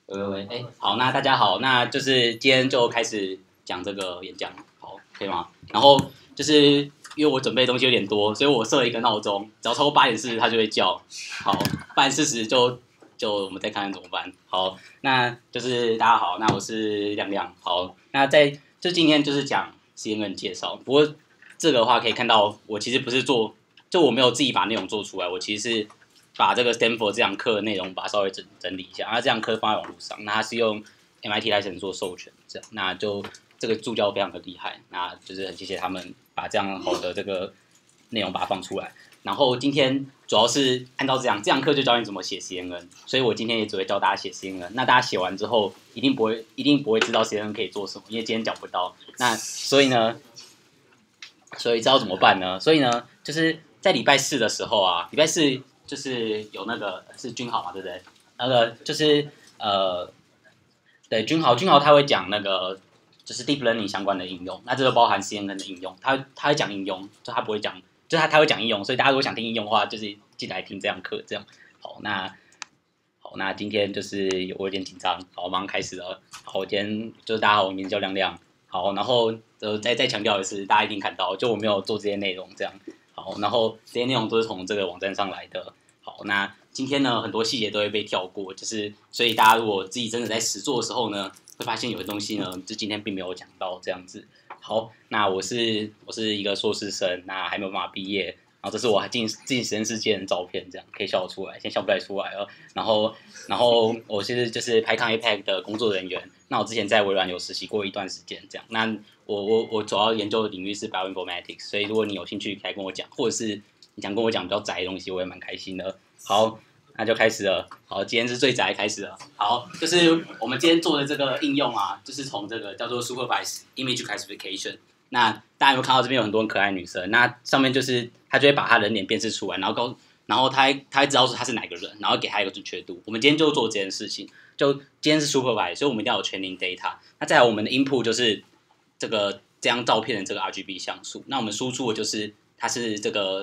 喂，好，那大家好，那就是今天就开始讲这个演讲，好，可以吗？然后就是因为我准备的东西有点多，所以我设了一个闹钟，只要超过8:40它就会叫。好，8:40就我们再看看怎么办。好，那就是大家好，那我是亮亮。好，那就今天就是讲 CNN 介绍，不过这个的话可以看到，我其实不是就我没有自己把内容做出来，我其实是把这个 Stanford 这堂课的内容把它稍微整理一下，那这堂课放在网络上，那它是用 MIT license 做授权，这样，那就这个助教非常的厉害，那就是很谢谢他们把这样好的这个内容把它放出来。然后今天主要是按照这堂课就教你怎么写 CNN， 所以我今天也只会教大家写 CNN。那大家写完之后一定不会知道 CNN 可以做什么，因为今天讲不到。那所以知道怎么办呢？所以呢，就是在礼拜四的时候啊，礼拜四就是有那个是君豪嘛，对不对？那个就是对君豪他会讲那个就是 deep learning 相关的应用，那这个包含 CNN 的应用，他会讲应用，就他不会讲，就他会讲应用，所以大家如果想听应用的话，就是进来听这堂课，这样。好，那今天就是我有点紧张，好，我马上开始了。好，今天就是大家好，我名字叫亮亮。好，然后再强调一次，大家一定看到，就我没有做这些内容这样。好，然后这些内容都是从这个网站上来的。好，那今天呢，很多细节都会被跳过，就是所以大家如果自己真的在实做的时候呢，会发现有些东西呢，就今天并没有讲到这样子。好，那我是一个硕士生，那还没有办法毕业。然后这是我进实验室见的照片，这样可以笑得出来，现在笑不太出来了。然后我其实就是 Python APEC 的工作人员。那我之前在微软有实习过一段时间，这样。那我主要研究的领域是 bioinformatics， 所以如果你有兴趣可以跟我讲，或者是你想跟我讲比较宅的东西，我也蛮开心的。好，那就开始了。好，今天是最宅开始了。好，就是我们今天做的这个应用啊，就是从这个叫做 supervised image classification。那大家有没有看到这边有很多很可爱的女生？那上面就是她就会把她人脸辨识出来，然后她会知道说她是哪个人，然后给她一个准确度。我们今天就做这件事情，就今天是 supervised， 所以我们一定要有 training data。那再来我们的 input 就是这张照片的这个 RGB 像素。那我们输出的就是它是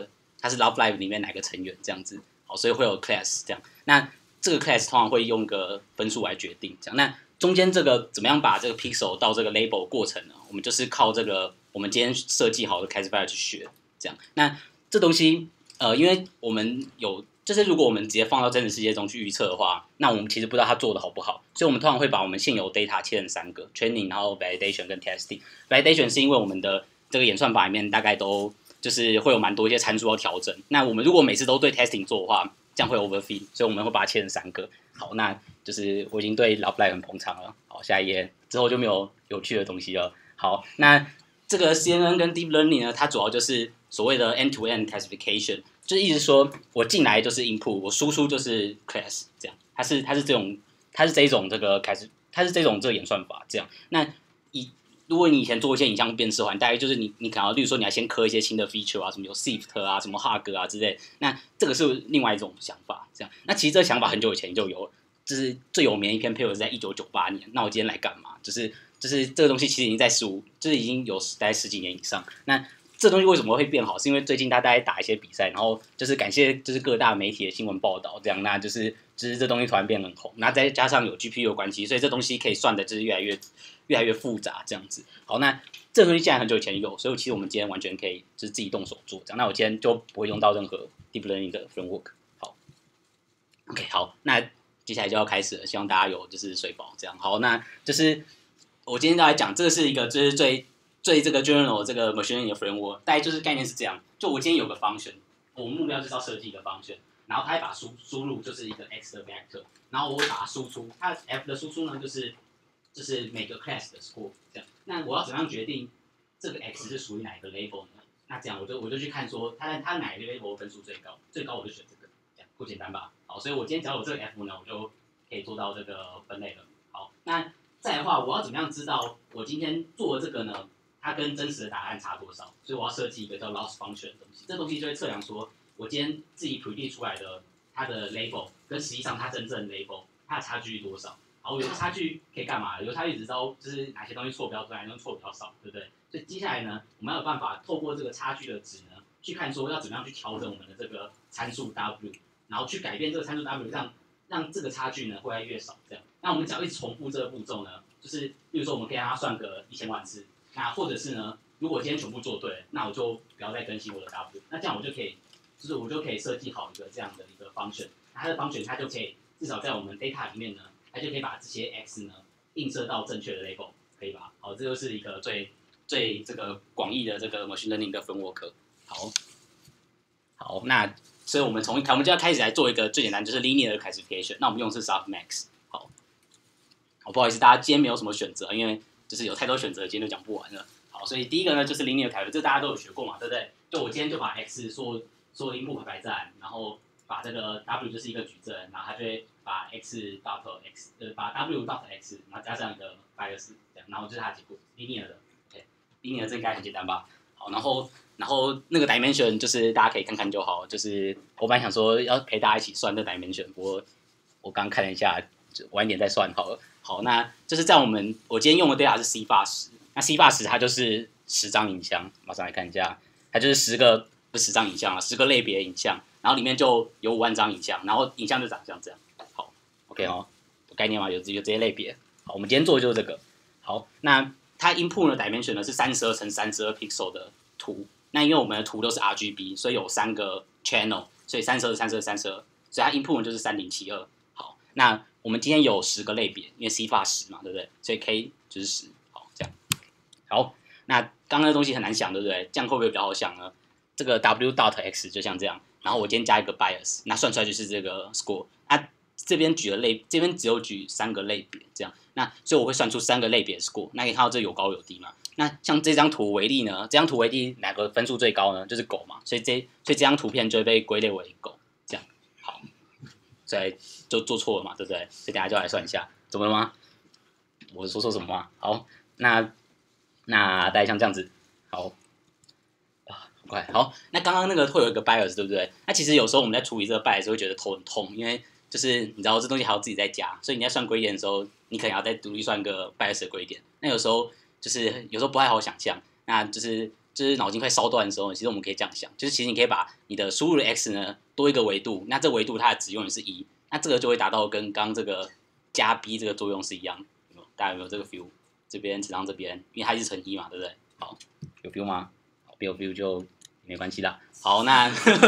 Love Live 里面哪个成员这样子。好，所以会有 class 这样。那这个 class 通常会用个分数来决定这样。那中间这个怎么样把这个 pixel 到这个 label 过程呢？我们就是靠这个我们今天设计好的 classifier 去学，这样。那这东西因为我们就是如果我们直接放到真实世界中去预测的话，那我们其实不知道它做的好不好，所以我们通常会把我们现有 data 切成3个 training， 然后 validation 跟 testing。validation 是因为我们的这个演算法里面大概都就是会有蛮多一些参数要调整。那我们如果每次都对 testing 做的话，这样会 overfit， 所以我们会把它切成3个。好，那就是我已经对 Love Live 很捧场了。好，下一页之后就没有有趣的东西了。好，那这个 CNN 跟 Deep Learning 呢，它主要就是所谓的 end-to-end classification， 就是意思说我进来就是 input， 我输出就是 class， 这样。它是这种这个它是这种这个演算法这样。那如果你以前做一些影像辨识的话，大概就是你可能例如说你要先刻一些新的 feature 啊，什么有 shift 啊，什么 hug 啊之类，那这个是另外一种想法，这样。那其实这个想法很久以前就有了，就是最有名的一篇 paper 是在1998年。那我今天来干嘛？就是这个东西其实已经在就是已经有大概10几年以上。那这东西为什么会变好？是因为最近大家在打一些比赛，然后就是感谢就是各大媒体的新闻报道，这样。那就是这东西突然变很红，那再加上有 GPU 的关系，所以这东西可以算的就是越来越复杂这样子。好，那这个东西既然很久以前有，所以其实我们今天完全可以就是自己动手做这样。那我今天就不会用到任何 deep learning 的 framework。好 ，OK， 好，那接下来就要开始了，希望大家有就是睡饱这样。好，那就是我今天就来讲，这个是一个就是最这个 general 这个 machine learning 的 framework， 大概就是概念是这样。就我今天有个 function， 我们目标就是要设计一个 function， 然后它会把输入就是一个 x 的 vector， 然后我会把它输出，它 f 的输出呢就是每个 class 的 score 这样。那我要怎么样决定这个 x 是属于哪一个 label 呢？那这样我就去看说它哪一个 label 分数最高，最高我就选这个，这样不简单吧？好，所以我今天只要有这个 f 呢，我就可以做到这个分类了。好，那再来的话，我要怎么样知道我今天做的这个呢？它跟真实的答案差多少？所以我要设计一个叫 loss function 的东西。这东西就会测量说，我今天自己 predict 出来的它的 label 跟实际上它真正的 label 它的差距多少？好，有个差距可以干嘛？有个差距只知道就是哪些东西错比较多，哪些东西错比较少，对不对？所以接下来呢，我们要有办法透过这个差距的值呢，去看说要怎么样去调整我们的这个参数 w， 然后去改变这个参数 w， 让这个差距呢会越来越少，这样。 那我们只要一直重复这个步骤呢，就是比如说我们可以让它算个1000万次，那或者是呢，如果今天全部做对，那我就不要再更新我的 W， 那这样我就可以设计好一个这样的一个 function， 那它的 function 它就可以至少在我们 data 里面呢，它就可以把这些 x 呢映射到正确的 label， 可以吧？好，这就是一个最这个广义的这个 machine learning 的 framework。好，那所以我们就要开始来做一个最简单，就是 linear 的 classification。那我们用的是 softmax。好，不好意思，大家今天没有什么选择，因为就是有太多选择，今天就讲不完了。好，所以第一个呢就是 linear classification， 这大家都有学过嘛，对不对？就我今天就把 x 所有的 input 排站，然后把这个 w 就是一个矩阵，然后它就会把 x dot x 把 w dot x， 然后加上一个 bias， 这样，然后就是它的结果 linear 的。linear 这应该很简单吧？好，然后那个 dimension 就是大家可以看看就好，就是我本来想说要陪大家一起算这 dimension， 不过我刚看了一下，就晚一点再算好了。好，那就是在我今天用的 data 是 C810， 那 C810 它就是10张影像，马上来看一下，它就是不是10张影像啊，10个类别影像，然后里面就有5万张影像，然后影像就长像这样。好 ，OK 哦，有概念吗？有这些类别。好，我们今天做的就是这个。好，那它 input 的 dimension 呢是32乘32 pixel 的图。那因为我们的图都是 RGB， 所以有3个 channel， 所以32、32、32，所以它 input 就是3072。好，那我们今天有10个类别，因为 C 发10嘛，对不对？所以 K 就是10。好，这样。好，那刚刚的东西很难想，对不对？这样会不会比较好想呢？这个 W dot X 就像这样，然后我今天加一个 bias， 那算出来就是这个 score。那这边只有举3个类别，这样。那所以我会算出3个类别的 score。那可以看到这有高有低嘛？那像这张图为例呢，这张图为例哪个分数最高呢？就是狗嘛，所以这张图片就会被归类为狗，这样。好，所以就做错了嘛，对不对？所以等一下就来算一下，怎么了吗？我说错什么吗？好，那大概像这样子，好，很快，好，那刚刚那个会有一个 bias， 对不对？那其实有时候我们在处理这个 bias 会觉得头很痛，因为就是你知道这东西还要自己再加，所以你在算归点的时候，你可能要再独立算个 bias 的归点。那有时候不太好想象，那就是脑筋快烧断的时候，其实我们可以这样想，就是其实你可以把你的输入的 x 呢多一个维度，那这维度它的值永远是1，那这个就会达到跟刚这个加 b 这个作用是一样。大家有没有这个 feel？ 这边乘上这边，因为它是乘1嘛，对不对？好，有 feel 吗？好，没有 feel 就没关系啦。好，那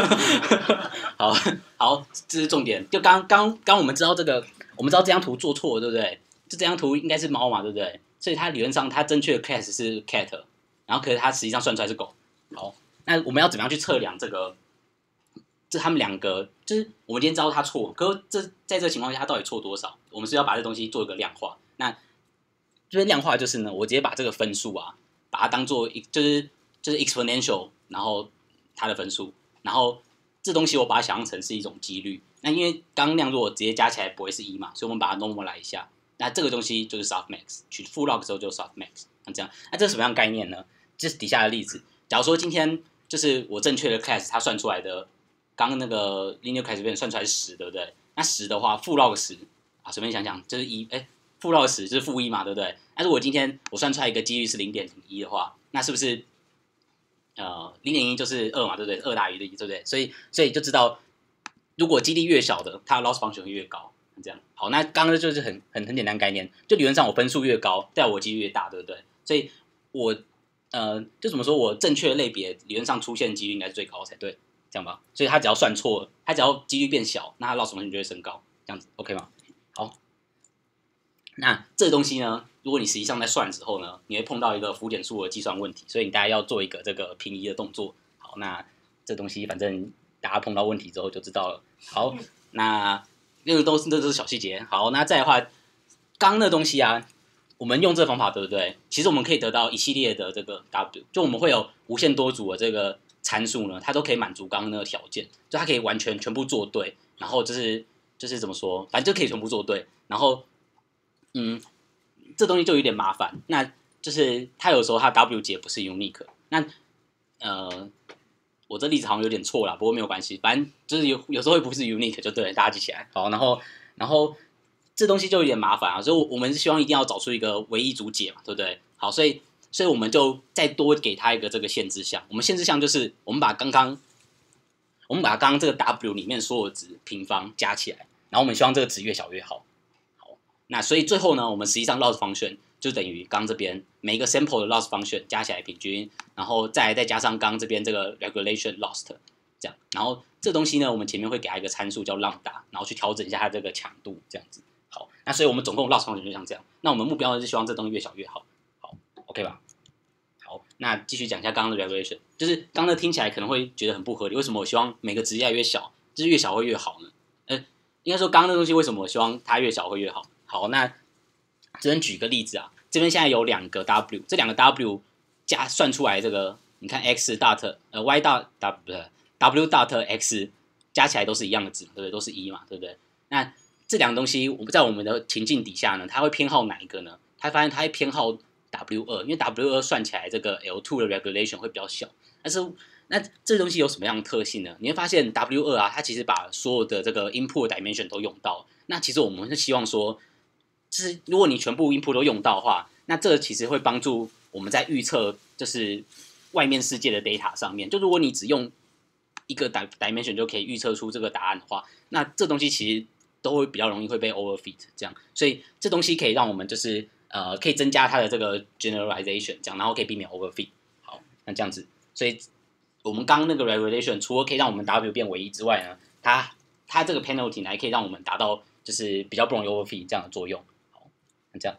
好，这是重点。就刚我们知道我们知道这张图做错了，对不对？就这张图应该是猫嘛，对不对？所以它理论上它正确的 class 是 cat， 然后可是它实际上算出来是狗。好，那我们要怎么样去测量这他们两个？就是我们今天知道它错，可是在这个情况下，它到底错多少？我们是要把这东西做一个量化。那这边量化就是呢，我直接把这个分数啊，把它当做就是 exponential， 然后它的分数，然后这东西我把它想象成是一种几率。那因为刚那样如果直接加起来不会是1嘛，所以我们把它 normalize 一下。那这个东西就是 softmax， 取 full log 的时候就是 softmax， 那这样，那这是什么样的概念呢？这是底下的例子。假如说今天就是我正确的 class， 它算出来的，刚刚那个 linear classification 算出来是10，对不对？那10的话， full log 10啊，随便想想就是full log 10就是-1嘛，对不对？那如果今天我算出来一个几率是 0.01 的话，那是不是0.1就是2嘛，对不对？2大于1，对不对？所以就知道，如果几率越小的，它的 loss function 会越高。这样好，那刚刚就是很简单概念，就理论上我分数越高，代表我几率越大，对不对？所以我就怎么说，我正确的类别理论上出现几率应该是最高才对，这样吧？所以它只要算错了，它只要几率变小，那它 loss function 就会升高，这样子 OK 吗？好，那这个东西呢，如果你实际上在算的时候呢，你会碰到一个浮点数的计算问题，所以你大家要做一个这个平移的动作。好，那这东西反正大家碰到问题之后就知道了。好，那这都是小细节。好，那再来的话，刚刚的东西啊，我们用这个方法对不对？其实我们可以得到一系列的这个 W， 就我们会有无限多组的这个参数呢，它都可以满足刚刚那个条件，就它可以完全全部做对，然后就是怎么说，反正就可以全部做对，然后这东西就有点麻烦。那就是它有时候它 W 解不是 unique， 那我这例子好像有点错啦，不过没有关系，反正就是有时候会不是 unique 就对了，大家记起来。好，然后这东西就有点麻烦啊，所以我们是希望一定要找出一个唯一组解嘛，对不对？好，所以我们就再多给它一个这个限制项。我们限制项就是我们把刚刚这个 W 里面所有值平方加起来，然后我们希望这个值越小越好。好， 那所以最后呢，我们实际上 loss function 就等于刚这边每一个 sample 的 loss function 加起来平均，然后再加上刚这边这个 regulation lost 这样，然后这东西呢，我们前面会给它一个参数叫 lambda， 然后去调整一下它这个强度这样子。好，那所以我们总共 loss function 就像这样。那我们目标呢是希望这东西越小越好。好 ，OK 吧？好，那继续讲一下刚刚的 regulation， 就是刚刚的听起来可能会觉得很不合理，为什么我希望每个值越来越小，就是越小会越好呢？应该说刚刚的东西为什么我希望它越小会越好？好，那这边举个例子啊，这边现在有2个 w， 这2个 w 加算出来这个，你看 x dot y dot w dot x 加起来都是一样的值，对不对？都是1嘛，对不对？那这2个东西，我们在我们的情境底下呢，它会偏好哪一个呢？它发现它会偏好 w2， 因为 w2 算起来这个 L2 的 regulation 会比较小，但是那这东西有什么样的特性呢？你会发现 W2 啊，它其实把所有的这个 input dimension 都用到。那其实我们是希望说，就是如果你全部 input 都用到的话，那这其实会帮助我们在预测就是外面世界的 data 上面。就如果你只用一个 dimension 就可以预测出这个答案的话，那这东西其实都会比较容易会被 overfit 这样。所以这东西可以让我们就是可以增加它的这个 generalization 这样，然后可以避免 overfit。好，那这样子，所以我们刚刚那个 regulation 除了可以让我们 W 变为1之外呢，它这个 penalty 呢还可以让我们达到就是比较不容易 overfit 这样的作用。好，那这样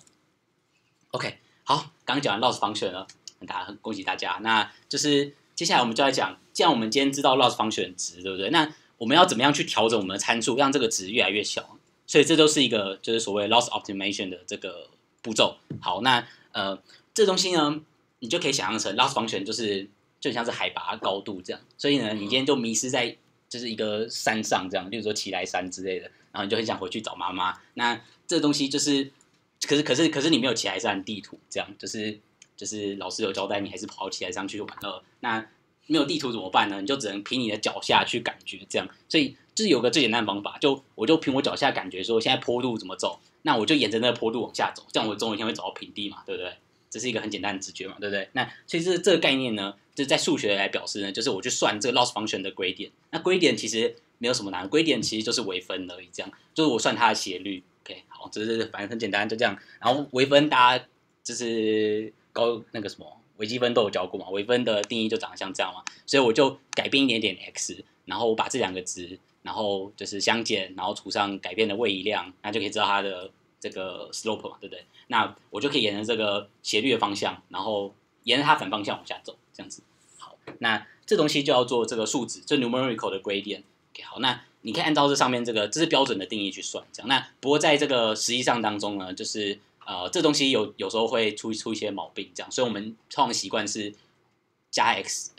，OK， 好，刚刚讲完 loss function 了，恭喜大家。那就是接下来我们就来讲，既然我们今天知道 loss function 的值，对不对？那我们要怎么样去调整我们的参数，让这个值越来越小？所以这都是一个就是所谓 loss optimization 的这个步骤。好，那这东西呢，你就可以想象成 loss function 就像是海拔高度这样，所以呢，你今天就迷失在就是一个山上这样，例如说奇来山之类的，然后你就很想回去找妈妈。那这东西就是，可是你没有奇来山地图，这样就是老师有交代你还是跑到奇来山去玩乐。那没有地图怎么办呢？你就只能凭你的脚下去感觉这样。所以就是有个最简单的方法，我就凭我脚下感觉说现在坡度怎么走，那我就沿着那个坡度往下走，这样我总有一天会走到平地嘛，对不对？这是一个很简单的直觉嘛，对不对？那所以这个概念呢，就是在数学来表示呢，就是我去算这个 loss function 的 gradient。那 gradient 其实没有什么难 ，gradient 其实就是微分而已，这样就是我算它的斜率。OK， 好，这是反正很简单，就这样。然后微分大家就是那个什么微积分都有教过嘛，微分的定义就长得像这样嘛，所以我就改变一点点 x， 然后我把这2个值，然后就是相减，然后除上改变的位移量，那就可以知道它的这个 slope 嘛，对不对？那我就可以沿着这个斜率的方向，然后沿着它反方向往下走，这样子。好，那这东西就要做这个数值，这 numerical 的 gradient。OK， 好，那你可以按照这上面这是标准的定义去算，这样。那不过在这个实际上当中呢，就是这东西有时候会出一些毛病，这样。所以我们通常习惯是加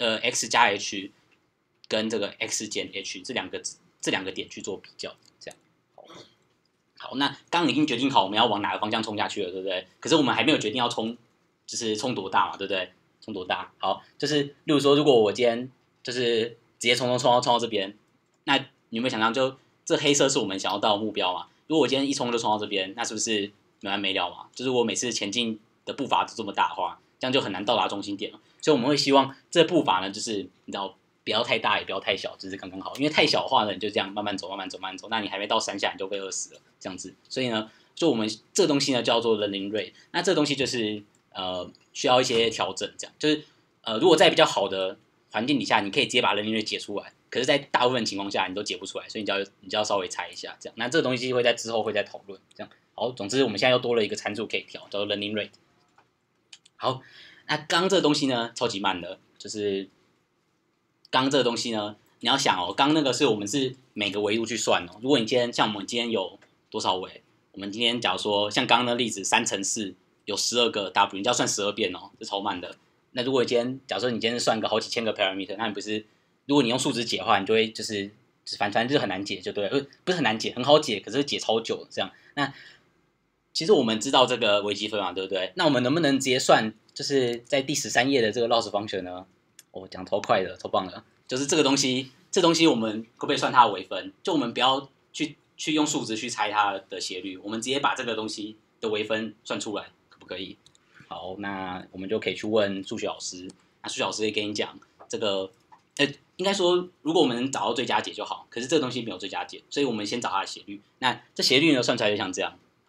x 加 h 跟这个 x 减 h 这两个点去做比较，这样。好，那刚刚已经决定好我们要往哪个方向冲下去了，对不对？可是我们还没有决定要就是冲多大嘛，对不对？冲多大？好，就是例如说，如果我今天就是直接冲到这边，那你有没有想象，就这黑色是我们想要到的目标嘛？如果我今天一冲就冲到这边，那是不是没完没了嘛？就是我每次前进的步伐都这么大的话，这样就很难到达中心点了。所以我们会希望这步伐呢，就是你知道，不要太大也不要太小，就是刚刚好。因为太小的话呢，你就这样慢慢走，那你还没到山下你就被饿死了，这样子。所以呢，就我们这个东西呢叫做 learning rate。那这个东西就是需要一些调整，这样就是如果在比较好的环境底下，你可以直接把 learning rate 解出来。可是，在大部分情况下，你都解不出来，所以你就要稍微猜一下，这样。那这个东西会在之后会再讨论，这样。好，总之我们现在又多了一个参数可以调，叫做 learning rate。好，那刚刚这个东西呢，超级慢的，就是刚刚这个东西呢，你要想哦，刚刚那个我们是每个维度去算哦。如果你像我们今天有多少维？我们今天假如说像刚刚的例子，3乘4有12个 w， 你就要算12遍哦，这超慢的。那如果假如说你今天算个好几千个 parameter， 那你不是？如果你用数值解的话，你就会反正就是很难解，就对了，不是很难解，很好解，可是解超久这样。那其实我们知道这个微积分嘛，对不对？那我们能不能直接算，就是在第13页的这个 loss function 呢？讲超快的，超棒的，就是这东西我们可不可以算它的微分？就我们不要去用数值去猜它的斜率，我们直接把这个东西的微分算出来，可不可以？好，那我们就可以去问数学老师，那数学老师会跟你讲这个。应该说，如果我们能找到最佳解就好。可是这个东西没有最佳解，所以我们先找它的斜率。那这斜率呢，算出来就像这样。好，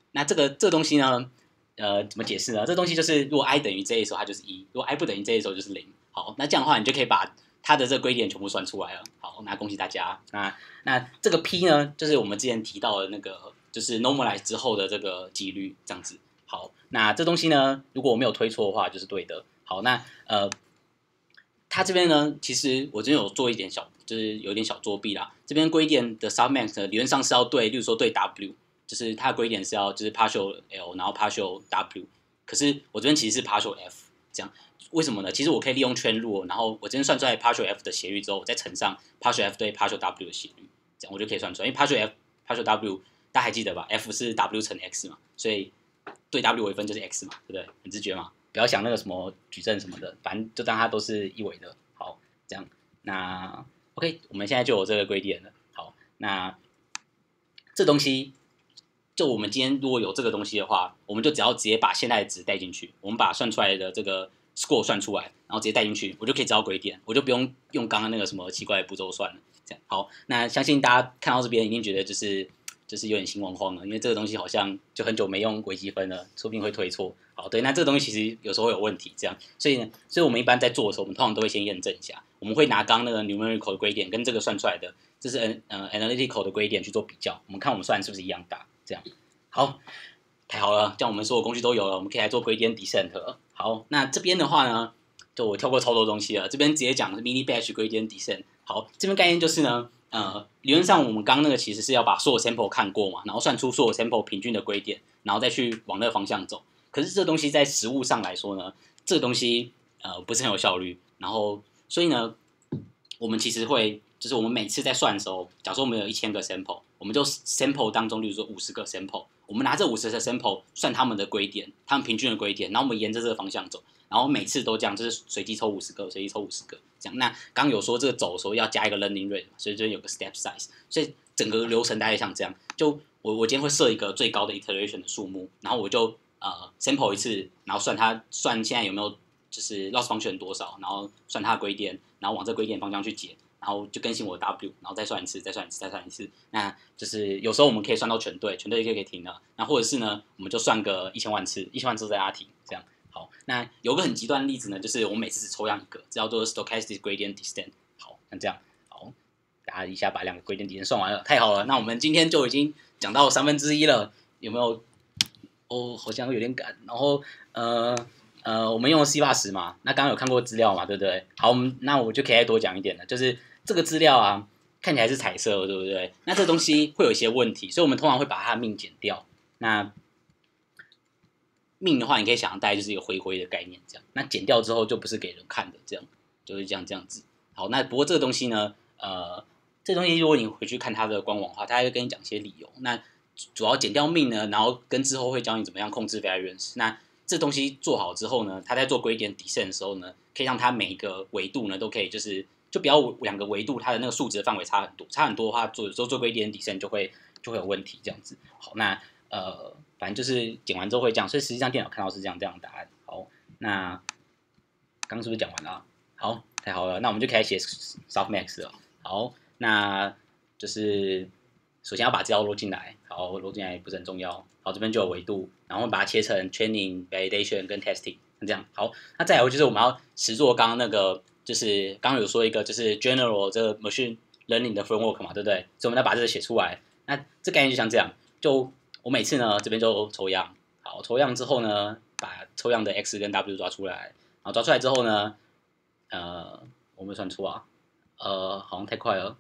那这个东西呢，怎么解释呢？这东西就是如果 i 等于 j 的时候，它就是1；如果 i 不等于 j 的时候就是0。好，那这样的话，你就可以把它的这个归点全部算出来了。好，那恭喜大家。那这个 p 呢，就是我们之前提到的那个，就是 normalize 之后的这个几率，这样子。好，那这东西呢，如果我没有推错的话，就是对的。好，那它这边呢，其实我这边有做一点就是有点小作弊啦。这边归点的 submax 呢，理论上是要对，例如说对 w， 就是它的归点是要就是 partial l， 然后 partial w。可是我这边其实是 partial f， 这样为什么呢？其实我可以利用圈路，然后我这边算出来 partial f 的斜率之后，我再乘上 partial f 对 partial w 的斜率，这样我就可以算出来。因为 partial w 大家还记得吧 ？f 是 w 乘 x 嘛，所以对 w 微分就是 x 嘛，对不对？很直觉嘛。不要想那个什么矩阵什么的，反正就当它都是一维的。好，这样那 OK， 我们现在就有这个归点了。好，那这东西，就我们今天如果有这个东西的话，我们就只要直接把现在的值带进去，我们把算出来的这个 score 算出来，然后直接带进去，我就可以知道归点，我就不用用刚刚那个什么奇怪的步骤算了。这样好，那相信大家看到这边一定觉得就是有点心慌慌了，因为这个东西好像就很久没用微积分了，说不定会推错。好，对，那这个东西其实有时候会有问题，这样，所以我们一般在做的时候，我们通常都会先验证一下，我们会拿刚刚那个 numerical 的归点跟这个算出来的，这是analytical 的归点去做比较，我们看我们算是不是一样大，这样。好，太好了，这样我们所有工具都有了，我们可以来做归点 descent 了。好，那这边的话呢，就我跳过超多东西了，这边直接讲 mini batch 归点 descent。好，这边概念就是呢。理论上我们刚刚那个其实是要把所有 sample 看过嘛，然后算出所有 sample 平均的归点，然后再去往那个方向走。可是这东西在实物上来说呢，这个东西不是很有效率。然后所以呢，我们其实会就是我们每次在算的时候，假如说我们有1000个 sample， 我们就 sample 当中，例如说50个 sample， 我们拿这50个 sample 算他们的归点，他们平均的归点，然后我们沿着这个方向走。然后每次都这样，就是随机抽50个，随机抽50个，这样。那刚有说这个走的时候要加一个 learning rate， 所以这边有个 step size， 所以整个流程大概像这样。就我今天会设一个最高的 iteration 的数目，然后我就sample 一次，然后算现在有没有就是 loss function 多少，然后算它的归点，然后往这归点方向去解，然后就更新我的 w， 然后再算一次，再算一次，再算一次。那就是有时候我们可以算到全对，全对就可以停了。那或者是呢，我们就算个1000万次，1000万次再让它停，这样。好，那有个很极端的例子呢，就是我们每次只抽样一个，这叫做 stochastic gradient descent。好，像这样，好，大家一下把2个 gradient descent 算完了，太好了。那我们今天就已经讲到1/3了，有没有？哦，好像有点赶。然后我们用了 C80 嘛，那刚刚有看过资料嘛，对不对？好，那我就可以再多讲一点了，就是这个资料啊，看起来是彩色的，对不对？那这东西会有一些问题，所以我们通常会把它的命减掉。那命的话，你可以想象大概就是一个灰灰的概念，这样。那剪掉之后就不是给人看的，这样就是这样子。好，那不过这个东西呢，这东西如果你回去看它的官网的话，它会跟你讲一些理由。那主要剪掉命呢，然后跟之后会教你怎么样控制 variance。那这东西做好之后呢，它在做归点 descent 的时候呢，可以让它每一个维度呢都可以就不要2个维度它的那个数值的范围差很多，差很多的话，有时候做归点 descent 就会有问题，这样子。好，那反正就是剪完之后会这样，所以实际上电脑看到是这样的答案。好，那刚刚是不是讲完了啊？好，太好了，那我们就开始写 softmax 了。好，那就是首先要把资料录进来，好，录进来不是很重要。好，这边就有维度，然后把它切成 training、validation 跟 testing， 这样。好，那再来就是我们要实做刚刚那个，就是刚刚有说一个就是 general 这个 machine learning 的 framework 嘛，对不对？所以我们要把这个写出来。那这概念就像这样，就我每次呢这边就抽样，好，抽样之后呢，把抽样的 x 跟 w 抓出来，然后抓出来之后呢，我没算错啊，好像太快了，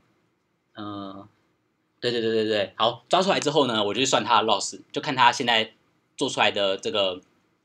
对，好，抓出来之后呢，我就去算它的 loss， 就看它现在做出来的这个，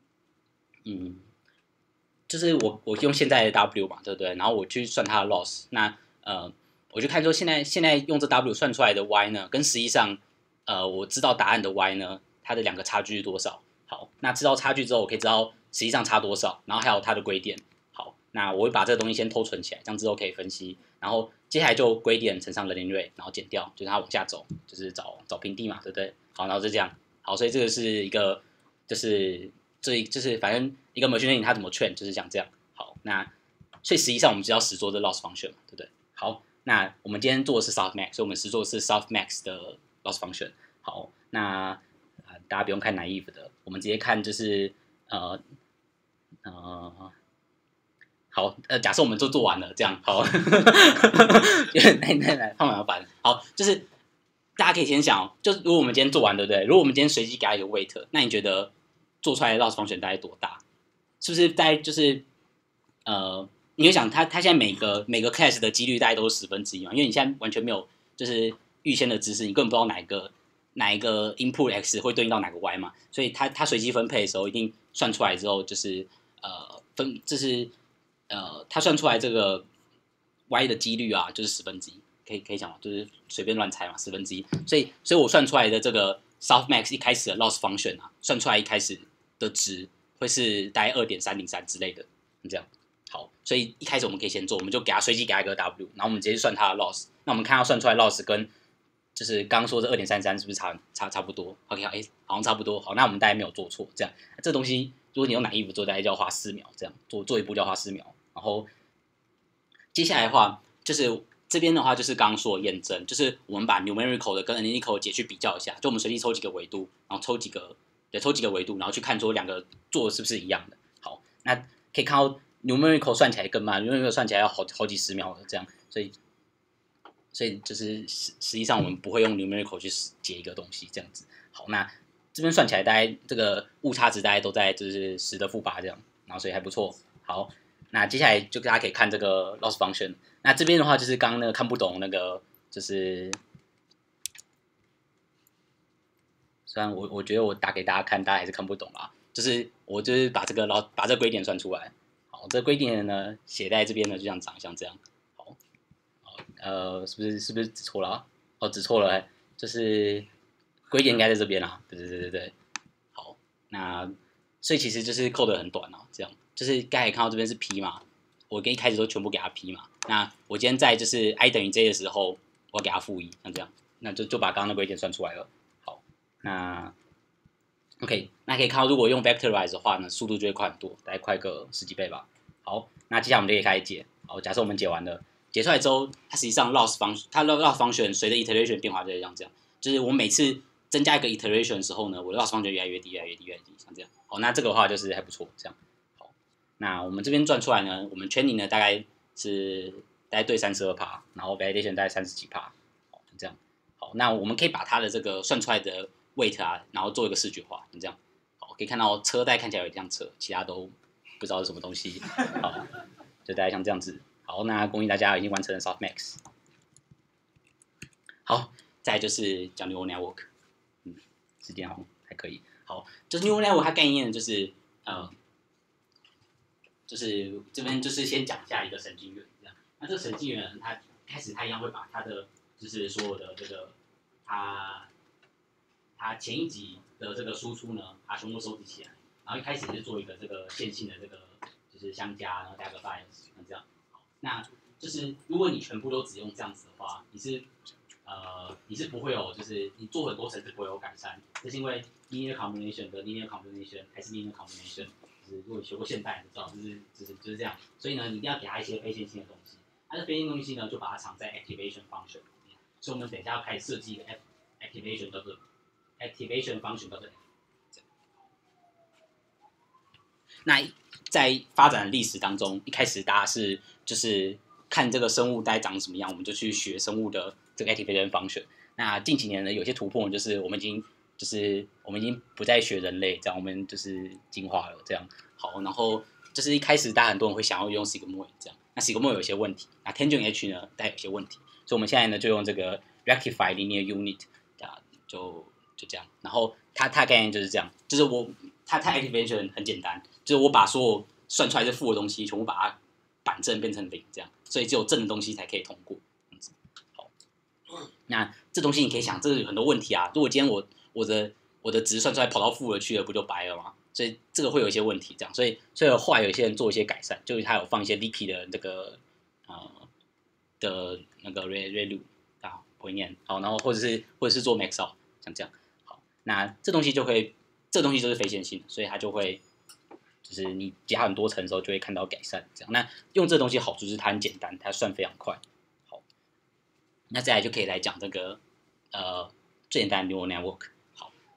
就是我用现在的 w 嘛，对不对？然后我去算它的 loss， 那我就看说现在用这 w 算出来的 y 呢，跟实际上我知道答案的 y 呢，它的2个差距是多少？好，那知道差距之后，我可以知道实际上差多少，然后还有它的归点。好，那我会把这个东西先偷存起来，这样之后可以分析。然后接下来就归点乘上 learning rate， 然后减掉，就是它往下走，就是找平地嘛，对不对？好，然后就这样。好，所以这个是一个，就是反正一个 machine learning 它怎么 train 就是像这样。好，那所以实际上我们只要实做这 loss function 嘛，对不对？好，那我们今天做的是 softmax， 所以我们实做的是 softmax 的 loss function。好，那大家不用看 naive 的，我们直接看就是好，假设我们都做完了，这样好，来，太麻烦。好，就是大家可以先想，就如果我们今天做完，对不对？如果我们今天随机给它一个 weight， 那你觉得做出来的 loss function 大概多大？是不是大概就是你会想它现在每个 class 的几率大概都是1/10嘛？因为你现在完全没有就是预先的知识，你根本不知道哪一个 input x 会对应到哪个 y 嘛，所以它随机分配的时候，一定算出来之后就是它算出来这个 y 的几率啊，就是1/10，可以讲嘛，就是随便乱猜嘛，1/10。所以我算出来的这个 softmax 一开始的 loss function 啊，算出来一开始的值会是大概2.303之类的，这样。好，所以一开始我们可以先做，我们就随机给它一个 w， 然后我们直接算它的 loss。那我们看到算出来 loss 跟就是刚刚说这2.33是不是差不多 ？OK， 好像差不多。好，那我们大概没有做错，这样。这东西如果你用naive做，大概就要花4秒，这样做一步就要花4秒。然后接下来的话，就是这边的话就是刚刚说的验证，就是我们把 numerical 的跟 analytical 的解去比较一下，就我们随机抽几个维度，然后抽几个维度，然后去看说两个做的是不是一样的。好，那可以看到 numerical 算起来更慢 ，numerical 算起来要好几十秒的这样，所以就是实际上我们不会用 numerical 去解一个东西这样子。好，那这边算起来大概这个误差值大概都在就是10的负8这样，然后所以还不错。好，那接下来就大家可以看这个 loss function。那这边的话就是刚刚那个看不懂那个，就是虽然我觉得我打给大家看，大家还是看不懂啦。就是我就是把这个归点算出来。好，这个归点呢写在这边呢，就像长像这样。是不是指错了啊？哦，指错了，就是归点应该在这边啦。对。好，那所以其实就是 code 很短啊，这样就是刚才看到这边是 p 嘛，我跟一开始都全部给它 p 嘛。那我今天在就是 i 等于 j 的时候，我要给它-1，像这样，那就把刚刚的归点算出来了。好，那 OK， 那可以看到如果用 vectorize 的话呢，速度就会快很多，大概快个10几倍吧。好，那接下来我们就可以开始解。好，假设我们解完了。解出来之后，它实际上 loss function 随着 iteration 变化就会像这样，就是我每次增加一个 iteration 的时候呢，我的 loss function 越来越低，像这样。好，那这个的话就是还不错，这样。好，那我们这边赚出来呢，我们 training 呢大概对32%，然后 validation 大概30几%，好，这样。好，那我们可以把它的这个算出来的 weight 啊，然后做一个视觉化，这样。好，可以看到车大概看起来有点像车，其他都不知道是什么东西。好，就大概像这样子。好，那恭喜大家已经完成了 softmax。好，再来就是讲 neural network， 时间好像还可以。好，就是 neural network 它概念就是就是这边就是先讲一下一个神经元这样。那这个神经元它开始它一样会把它的就是所有的这个它前一集的这个输出呢，它全部收集起来，然后一开始是做一个这个线性的这个就是相加，然后加个 bias， 这样。那就是如果你全部都只用这样子的话，你是不会有，就是你做很多层次不会有改善，这是因为 linear combination 的 linear combination 还是 linear combination， 就是如果你学过现代，你知道就是这样，所以呢，你一定要给它一些非线性的东西，它的非线性东西呢就把它藏在 activation function 里面，所以我们等一下要开始设计一个 activation 叫做 activation function 叫做 F。那在发展的历史当中，一开始大家是就是看这个生物大概长什么样，我们就去学生物的这个 activation function。那近几年呢，有些突破就是我们已经不再学人类，这样我们就是进化了这样。好，然后就是一开始大家很多人会想要用 sigmoid 这样，那 sigmoid 有一些问题，那 tangent h 呢带有一些问题，所以我们现在呢就用这个 rectified linear unit 啊，就这样。然后它的概念就是这样，就是它 activation 很简单，就是我把所有算出来是负的东西全部把它板正变成0这样，所以只有正的东西才可以通过。好，那这东西你可以想，这有很多问题啊。如果今天我的值算出来跑到负的去了，不就白了吗？所以这个会有一些问题，这样，所以后来有一些人做一些改善，就是他有放一些 leaky 的那个的那个 ReLU 啊，不会念，好，然后或者是做 max out 像这样。好，那这东西就是非线性的，所以它就会就是你加很多层的时候就会看到改善这样。那用这东西好处就是它很简单，它算非常快。好，那再来就可以来讲这个最简单的 neural network。好，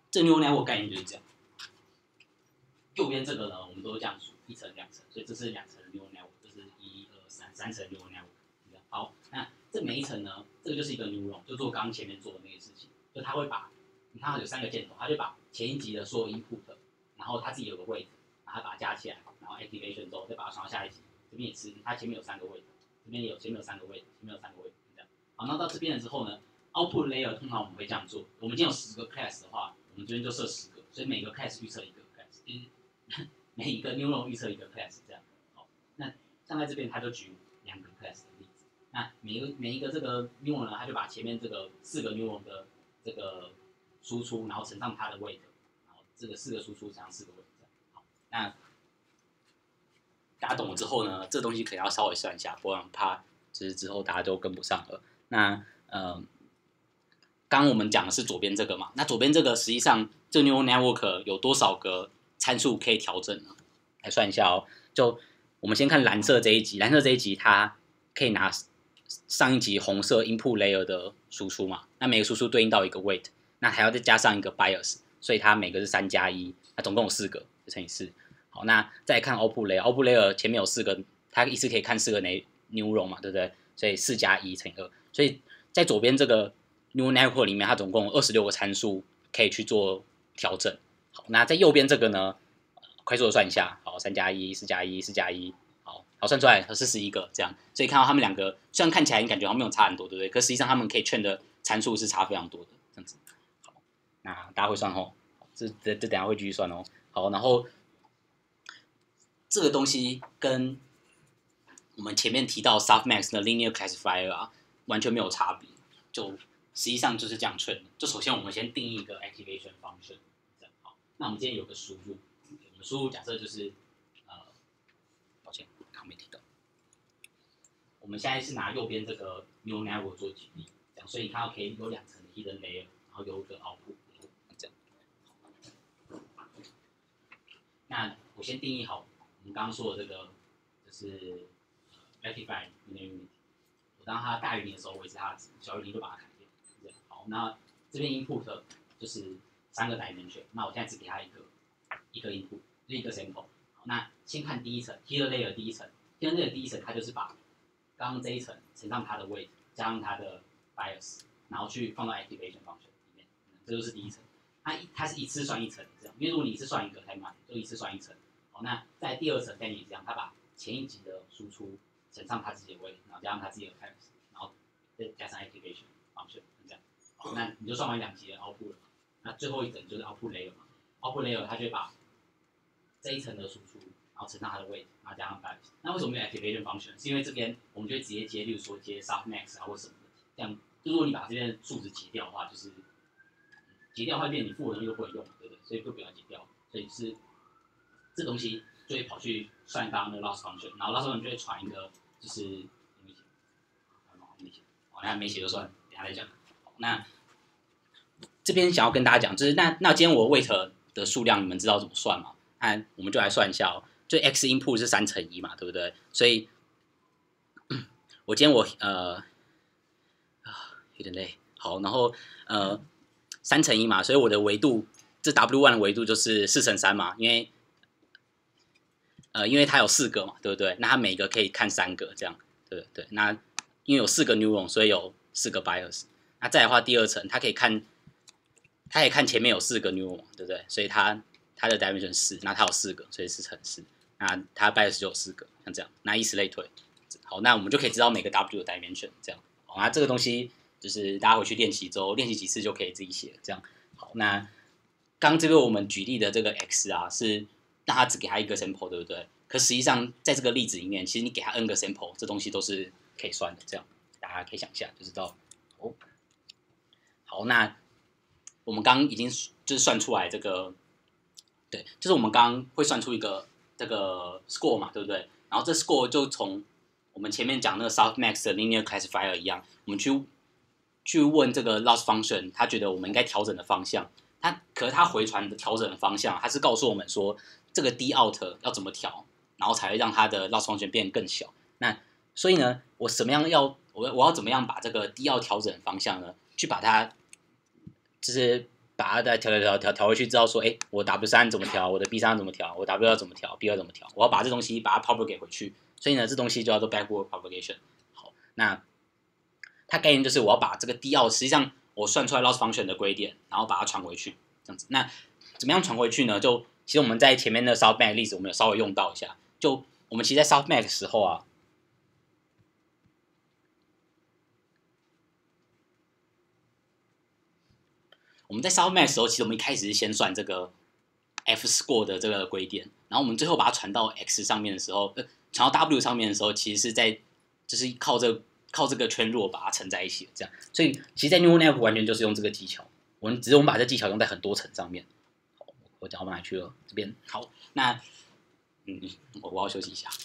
这 neural network 概念就是这样。右边这个呢，我们都是这样数，1层、2层，所以这是2层的 neural network，这是1、2、3层 neural network。好，那这每一层呢，这个就是一个 neuron，就做刚刚前面做的那个事情，就它会把，你看到有3个箭头，它就把前一级的所有 input， 然后它自己有个 weight， 然后把它加起来，然后 activation 之后再把它传到下一级，这边也是，它前面有3个 weight， 这边前面有3个 weight， 前面有3个 weight， 这样。好，那到这边了之后呢 ，output layer 通常我们会这样做，我们今天有10个 class 的话，我们这边就设10个，所以每个 class 预测一个 class， 每一个 neuron 预测一个 class 这样。好，那像在这边它就举2个 class 的例子，那每一个这个 neuron 呢，它就把前面这个4个 neuron 的这个输出，然后乘上它的 weight， 然后这个4个输出乘上4个 weight 这样。好，那大家懂了之后呢，这个东西可能要稍微算一下，不然怕就是之后大家都跟不上了。那刚刚我们讲的是左边这个嘛，那左边这个实际上这 neural network 有多少个参数可以调整呢？来算一下哦。就我们先看蓝色这一集，蓝色这一集它可以拿上一集红色 input layer 的输出嘛，那每个输出对应到一个 weight， 那还要再加上一个 bias， 所以它每个是3加1，那总共有4个，就乘以4。好，那再来看 output layer，output layer 前面有4个，它一次可以看4个 neuron 嘛，对不对？所以4加1乘以2，所以在左边这个 neural network 里面，它总共有26个参数可以去做调整。好，那在右边这个呢，快速的算一下，好，3加1、4加1、4加1，好，算出来是11个这样。所以看到他们2个虽然看起来你感觉好像没有差很多，对不对？可实际上他们可以劝的参数是差非常多的，这样子。好，那大家会算哦，这等一下会继续算哦。好，然后这个东西跟我们前面提到 softmax 的 linear classifier 啊，完全没有差别，就实际上就是这样 train。就首先我们先定义一个 activation function， 这样好。那我们今天有个输入，我们输入假设就是抱歉，刚没提到。我们现在是拿右边这个 neural network 做举例，这样，所以你看到可以有2层的 hidden layer， 然后有一个 output， 这样。那我先定义好我们刚刚说的这个，就是rectified linear unity。我当它大于0的时候，维持它的值，小于0就把它砍掉。这样好，那这边 input 就是3个 dimension， 那我现在只给它一个 input， 就是一个 sample。好，那先看第一层 hidden layer 第一层 ，hidden layer 第一层它就是把刚刚这一层乘上它的 weight， 加上它的 bias， 然后去放到 activation function 里面，这就是第一层。它是一次算1层这样，因为如果你一次算1个太慢，就一次算1层。好，那在第2层概念也这样，它把前一级的输出乘上它自己的 weight， 然后加上它自己的 bias， 然后再加上 activation function 这样。好，那你就算完2级的 output 了。那最后一层就是 output layer 嘛 ，output layer 它就会把这一层的输出，然后乘上它的 weight， 然后加上 bias。那为什么没有 activation function？ 是因为这边我们就会直接接，例如说接 softmax 啊或什么的，这样就如果你把这边的数值截掉的话，就是截掉会变你负的东西都不能用，对不对？所以就不要截掉。所以是这东西就会跑去算刚刚的 loss function， 然后 loss function 就会传一个就是没写，好，那没写就算，等一下再讲。好，那这边想要跟大家讲，就是那今天我 weight 的数量你们知道怎么算吗？那我们就来算一下哦。就 x input 是3乘1嘛，对不对？所以我今天有点累。好，然后3乘1嘛，所以我的维度这 w1 的维度就是4乘3嘛，因为它有4个嘛，对不对？那它每个可以看3个这样，对。那因为有4个 neuron， 所以有4个 bias。那再来的话，第2层它可以看前面有4个 neuron， 对不对？所以它的 dimension 4，那它有4个，所以4乘4。那它 bias 就有4个，像这样，那以此类推。好，那我们就可以知道每个 w 的 dimension 这样。好，那这个东西就是大家回去练习之后，练习几次就可以自己写这样。好，那刚这个我们举例的这个 x 啊，是让它只给它一个 sample， 对不对？可实际上在这个例子里面，其实你给它 n 个 sample， 这东西都是可以算的。这样大家可以想一下就知道。哦，好，那我们刚刚已经就是算出来这个。对，就是我们刚刚会算出一个这个 score 嘛，对不对？然后这 score 就从我们前面讲那个 softmax 的 linear classifier 一样，我们去问这个 loss function， 他觉得我们应该调整的方向，可是他回传的调整的方向，他是告诉我们说这个 d out 要怎么调，然后才会让它的 loss function 变得更小。那所以呢，我要怎么样把这个 d out 调整的方向呢，去把它就是把它再调回去，知道说，哎，我 W3 怎么调，我的 B3 怎么调，我 W2 怎么调 ，B2 怎么调，我要把这东西把它 propagate 回去。所以呢，这东西就叫做 backward propagation。好，那它概念就是我要把这个 D 奥，实际上我算出来 loss function 的归点，然后把它传回去，这样子。那怎么样传回去呢？就其实我们在前面的 softmax 例子，我们有稍微用到一下。就我们其实，在 softmax 的时候啊，我们在 softmax 的时候，其实我们一开始是先算这个 F score 的这个归点，然后我们最后把它传到 X 上面的时候，传到 W 上面的时候，其实是在就是靠这个圈弱把它乘在一起的这样。所以其实，在 neural network 完全就是用这个技巧，只是我们把这技巧用在很多层上面。我讲到哪里去了？这边好，那我要休息一下。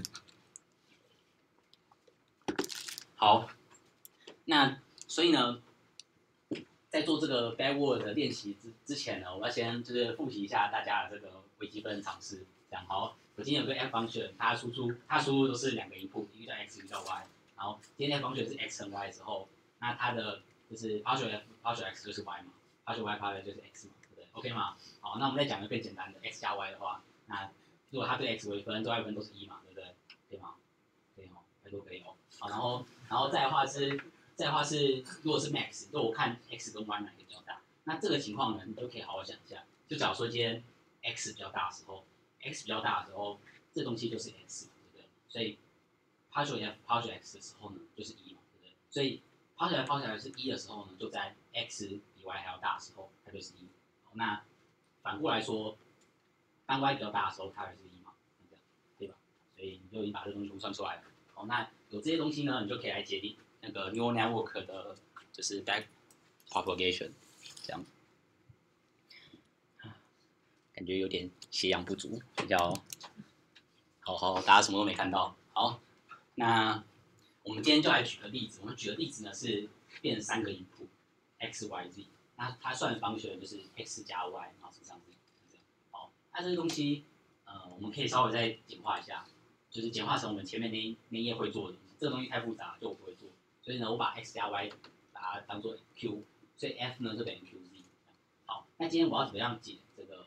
好，那所以呢，在做这个 backward 的练习之前呢，我要先就是复习一下大家的这个微积分常识。这样好，我今天有个 f function， 它输入都是两个 input， 一个叫 x， 一个叫 y。然后今天 f function 是 x 和 y 的时候，那它的就是 partial f、partial x 就是 y 嘛 ，partial y、partial 就是 x 嘛，对不对 ？OK 吗？好，那我们再讲个更简单的 x 加 y 的话，那如果它对 x 微分，对 y 微分都是1嘛，对不对？可以吗？可以哦，还都可以哦。好，然后再的话是，如果是 max， 就我看 x 跟 y 哪个比较大，那这个情况呢，你就可以好好想一下。就假如说今天 x 比较大的时候，x 比较大的时候，这东西就是 x 嘛，对不对？所以 partial f、partial x 的时候呢，就是1嘛，对不对？所以 partial f、partial x 是1的时候呢，就在 x 比 y 还要大的时候，它就是1。好，那反过来说，当 y 比较大的时候，它也是1嘛，这样对吧？所以你就已经把这东西算出来了。好，那有这些东西呢，你就可以来界定那个 neural network 的，就是 back propagation， 这样，感觉有点血氧不足，比较好，大家什么都没看到。好，那我们今天就来举个例子，我们举的例子呢是变成3个 input x、y、z， 那它算的方式就是 x 加 y， 然后乘上 z。好，那这个东西，我们可以稍微再简化一下，就是简化成我们前面那页会做的东西。这个东西太复杂，就我不会做。所以呢，我把 x 加 y 把它当做 q， 所以 f 呢就等于 qz。好，那今天我要怎么样解这个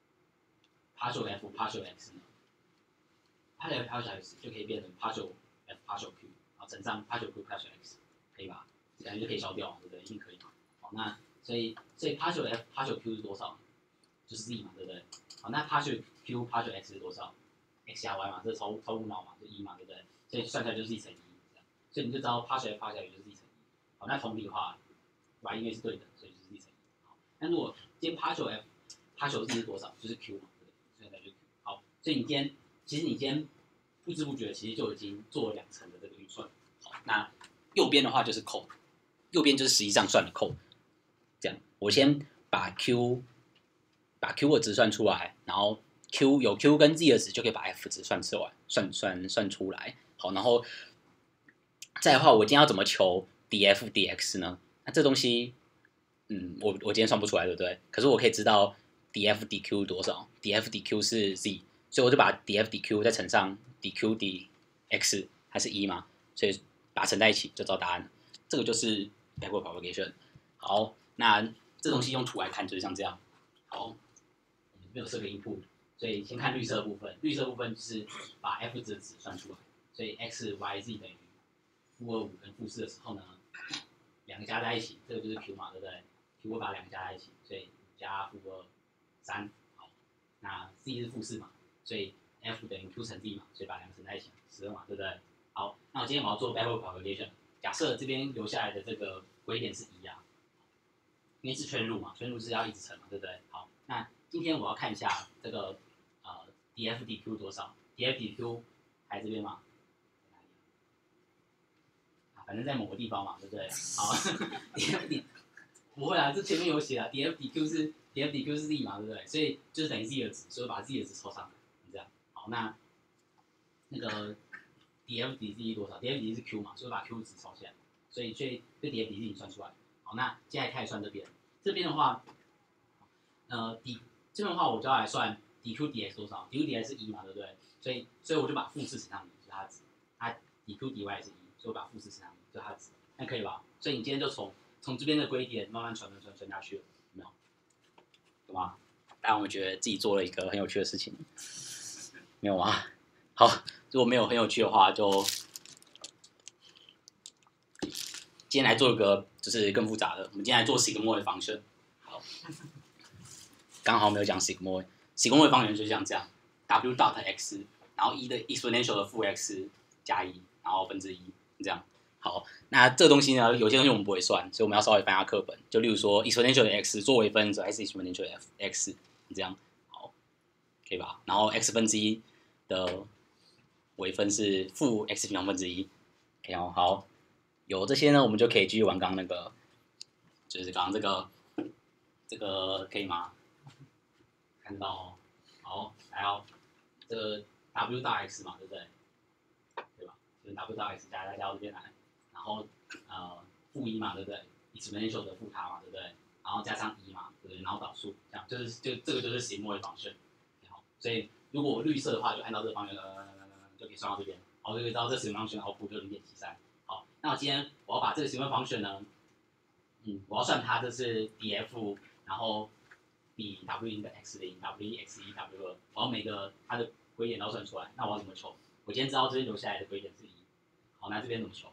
partial f、partial x 呢？partial f、partial x 就可以变成 partial f、partial q， 然后乘上 partial q、partial x， 可以吧？感觉就可以消掉，对不对？一定可以嘛。好，那所以 partial f、partial q 是多少？就是 z 嘛，对不对？好，那 partial q、partial x 是多少 ？x 加 y 嘛，这超无脑嘛，就1嘛，对不对？所以算出来就是 z 乘1，这样。所以你就知道 partial f、partial x 就是 z 乘1。好，那同理的话 ，y 因为是对的，所以就是 z 乘1。好，那如果今天 partial f、partial z 是多少？就是 q 嘛，对不对？所以那就 q。好，所以其实你今天不知不觉其实就已经做了2层的这个运算。好，那右边的话就是 code， 右边就是实际上算的 code。这样，我先把 q 的值算出来，然后 有 q 跟 z 的值，就可以把 f 值算出来。好，然后再的话，我今天要怎么求 df dx 呢？那这东西，我今天算不出来，对不对？可是我可以知道 df dq 多少 ，df dq 是 z， 所以我就把 df dq 再乘上 dq dx， 还是1嘛，所以把它乘在一起就知道答案。这个就是 backward propagation。好，那这东西用图来看就是像这样。好，我们这边有设个 input， 所以先看绿色部分。绿色部分就是把 f 值算出来，所以 x、y、z 等于-2、5跟-4的时候呢，两个加在一起，这个就是 q 嘛，对不对 ？q 会把两个加在一起，所以加-2、3。好，那 z 是-4嘛，所以 f 等于 q 乘 z 嘛，所以把两个乘在一起，12嘛，对不对？好，那我今天我要做 backward propagation， 假设这边留下来的这个归点是1啊。因为是圈入嘛，圈入是要一直乘嘛，对不对？好，那今天我要看一下这个df dq 多少 ，df dq 还这边嘛，反正在某个地方嘛，对不对？好，df d 不会啊，这前面有写啊 ，df dq 是 z 嘛，对不对？所以就是等于 z 的值，所以把 z 的值抽上来，这样。好，那个 df dz 多少 ？df dz 是 q 嘛，所以把 q 值抽下来，所以df dz 已经算出来。好，那接下来开始算这边。这边的话，这边的话我就要来算 dq dx 多少 ？dq dx 是1嘛，对不对？所以我就把-4乘上1，就是它的值。它 dq dy 是1，所以我把-4乘上1，就是它的值。那可以吧？所以你今天就从这边的归点慢慢传下去了，有没有？ 有吗？大家有没有觉得自己做了一个很有趣的事情？没有吗？好，如果没有很有趣的话，就今天来做一个就是更复杂的。我们今天来做 sigmoid function。好，刚好没有讲 sigmoid。sigmoid function 就是像这样 ，w dot x， 然后的 exponential 的负 x 加1，然后分之1，这样。好，那这个东西呢，有些东西我们不会算，所以我们要稍微翻一下课本。就例如说 exponential 的 x 做微分的时候，还是 exponential 的 x 这样。好，可以吧？然后 x 分之1的微分是负 x 平方分之1。OK 哦，好，有这些呢，我们就可以继续玩刚刚那个，就是刚刚这个可以吗？看到哦，好，来哦，这个 w 大 x 嘛，对不对？对吧？就是 w 大 x 加到这边来，然后负1嘛，对不对 ？exponential 的负它嘛，对不对？然后加上1嘛，对不对？然后导数，这样这个就是 sigmoid function。好，所以如果绿色的话，就按照这个方向，就可以算到这边。好，就可以知道这 sigmoid function output 就0.73。好，那我今天我要把这个 sigmoid function 呢，我要算它，这是 df， 然后比 w 的 x 0 w 1 x 1 w 2，我要每个它的归点都算出来。那我要怎么求？我今天知道这边留下来的归点是1。好，那这边怎么求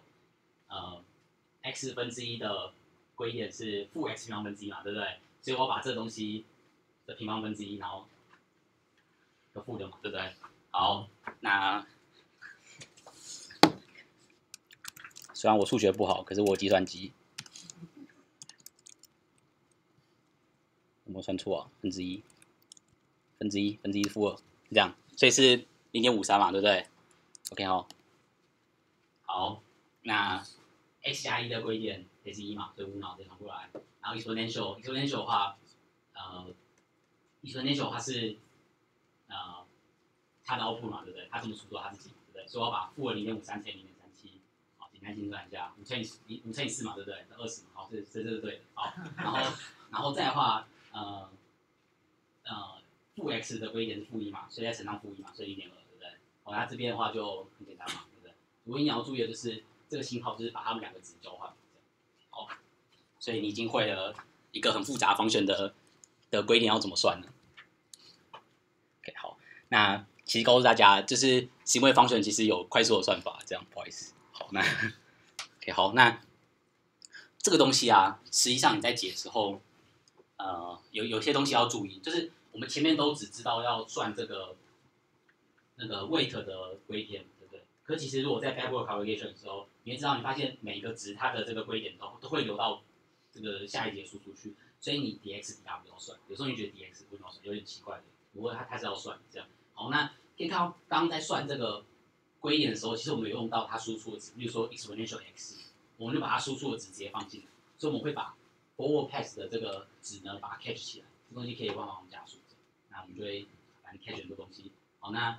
？x 分之1的归点是负 x 平方分之1嘛，对不对？所以我要把这东西的平方分之1，然后有负的嘛，对不对？好，那虽然我数学不好，可是我有计算机。有没有算错啊？分之1是负2，这样，所以是0.53嘛，对不对 ？OK 哦。好，那 x 加1的归点也是1嘛，所以5脑再传过来。然后 exponential 的话，exponential 的话是它的 output 嘛，对不对？它这么除它是几，对不对？所以我要把负的0.53乘以0.37，好，简单心算一下，5乘以4嘛，对不对？20嘛，好，这是对的。好，然后再的话，负 x 的归点是负1嘛，所以再乘上负1嘛，所以0.2，对不对？好，那这边的话就很简单嘛，对不对？唯一你要注意的就是这个信号就是把它们两个值交换，好，所以你已经会了一个很复杂function的归点要怎么算了。OK， 好，那其实告诉大家，就是行为function其实有快速的算法，这样不好意思。好，那 OK， 好，那这个东西啊，实际上你在解的时候，有些东西要注意，就是我们前面都只知道要算这个那个 weight 的归点，对不对？可其实如果在 backward calculation 的时候，你会知道，你发现每一个值它的这个归点都会流到这个下一节输出去，所以你 dx dw 要算。有时候你觉得 dx 为什么要算，有点奇怪的，不过它是要算这样。好，那可以看到刚刚在算这个归点的时候，其实我们有用到它输出的值，比如说 exponential x， 我们就把它输出的值直接放进来，所以我们会把 forward pass 的这个值呢，把它 catch 起来，这东西可以帮忙我们加速。那我们就会反正 catch 很多东西。好，那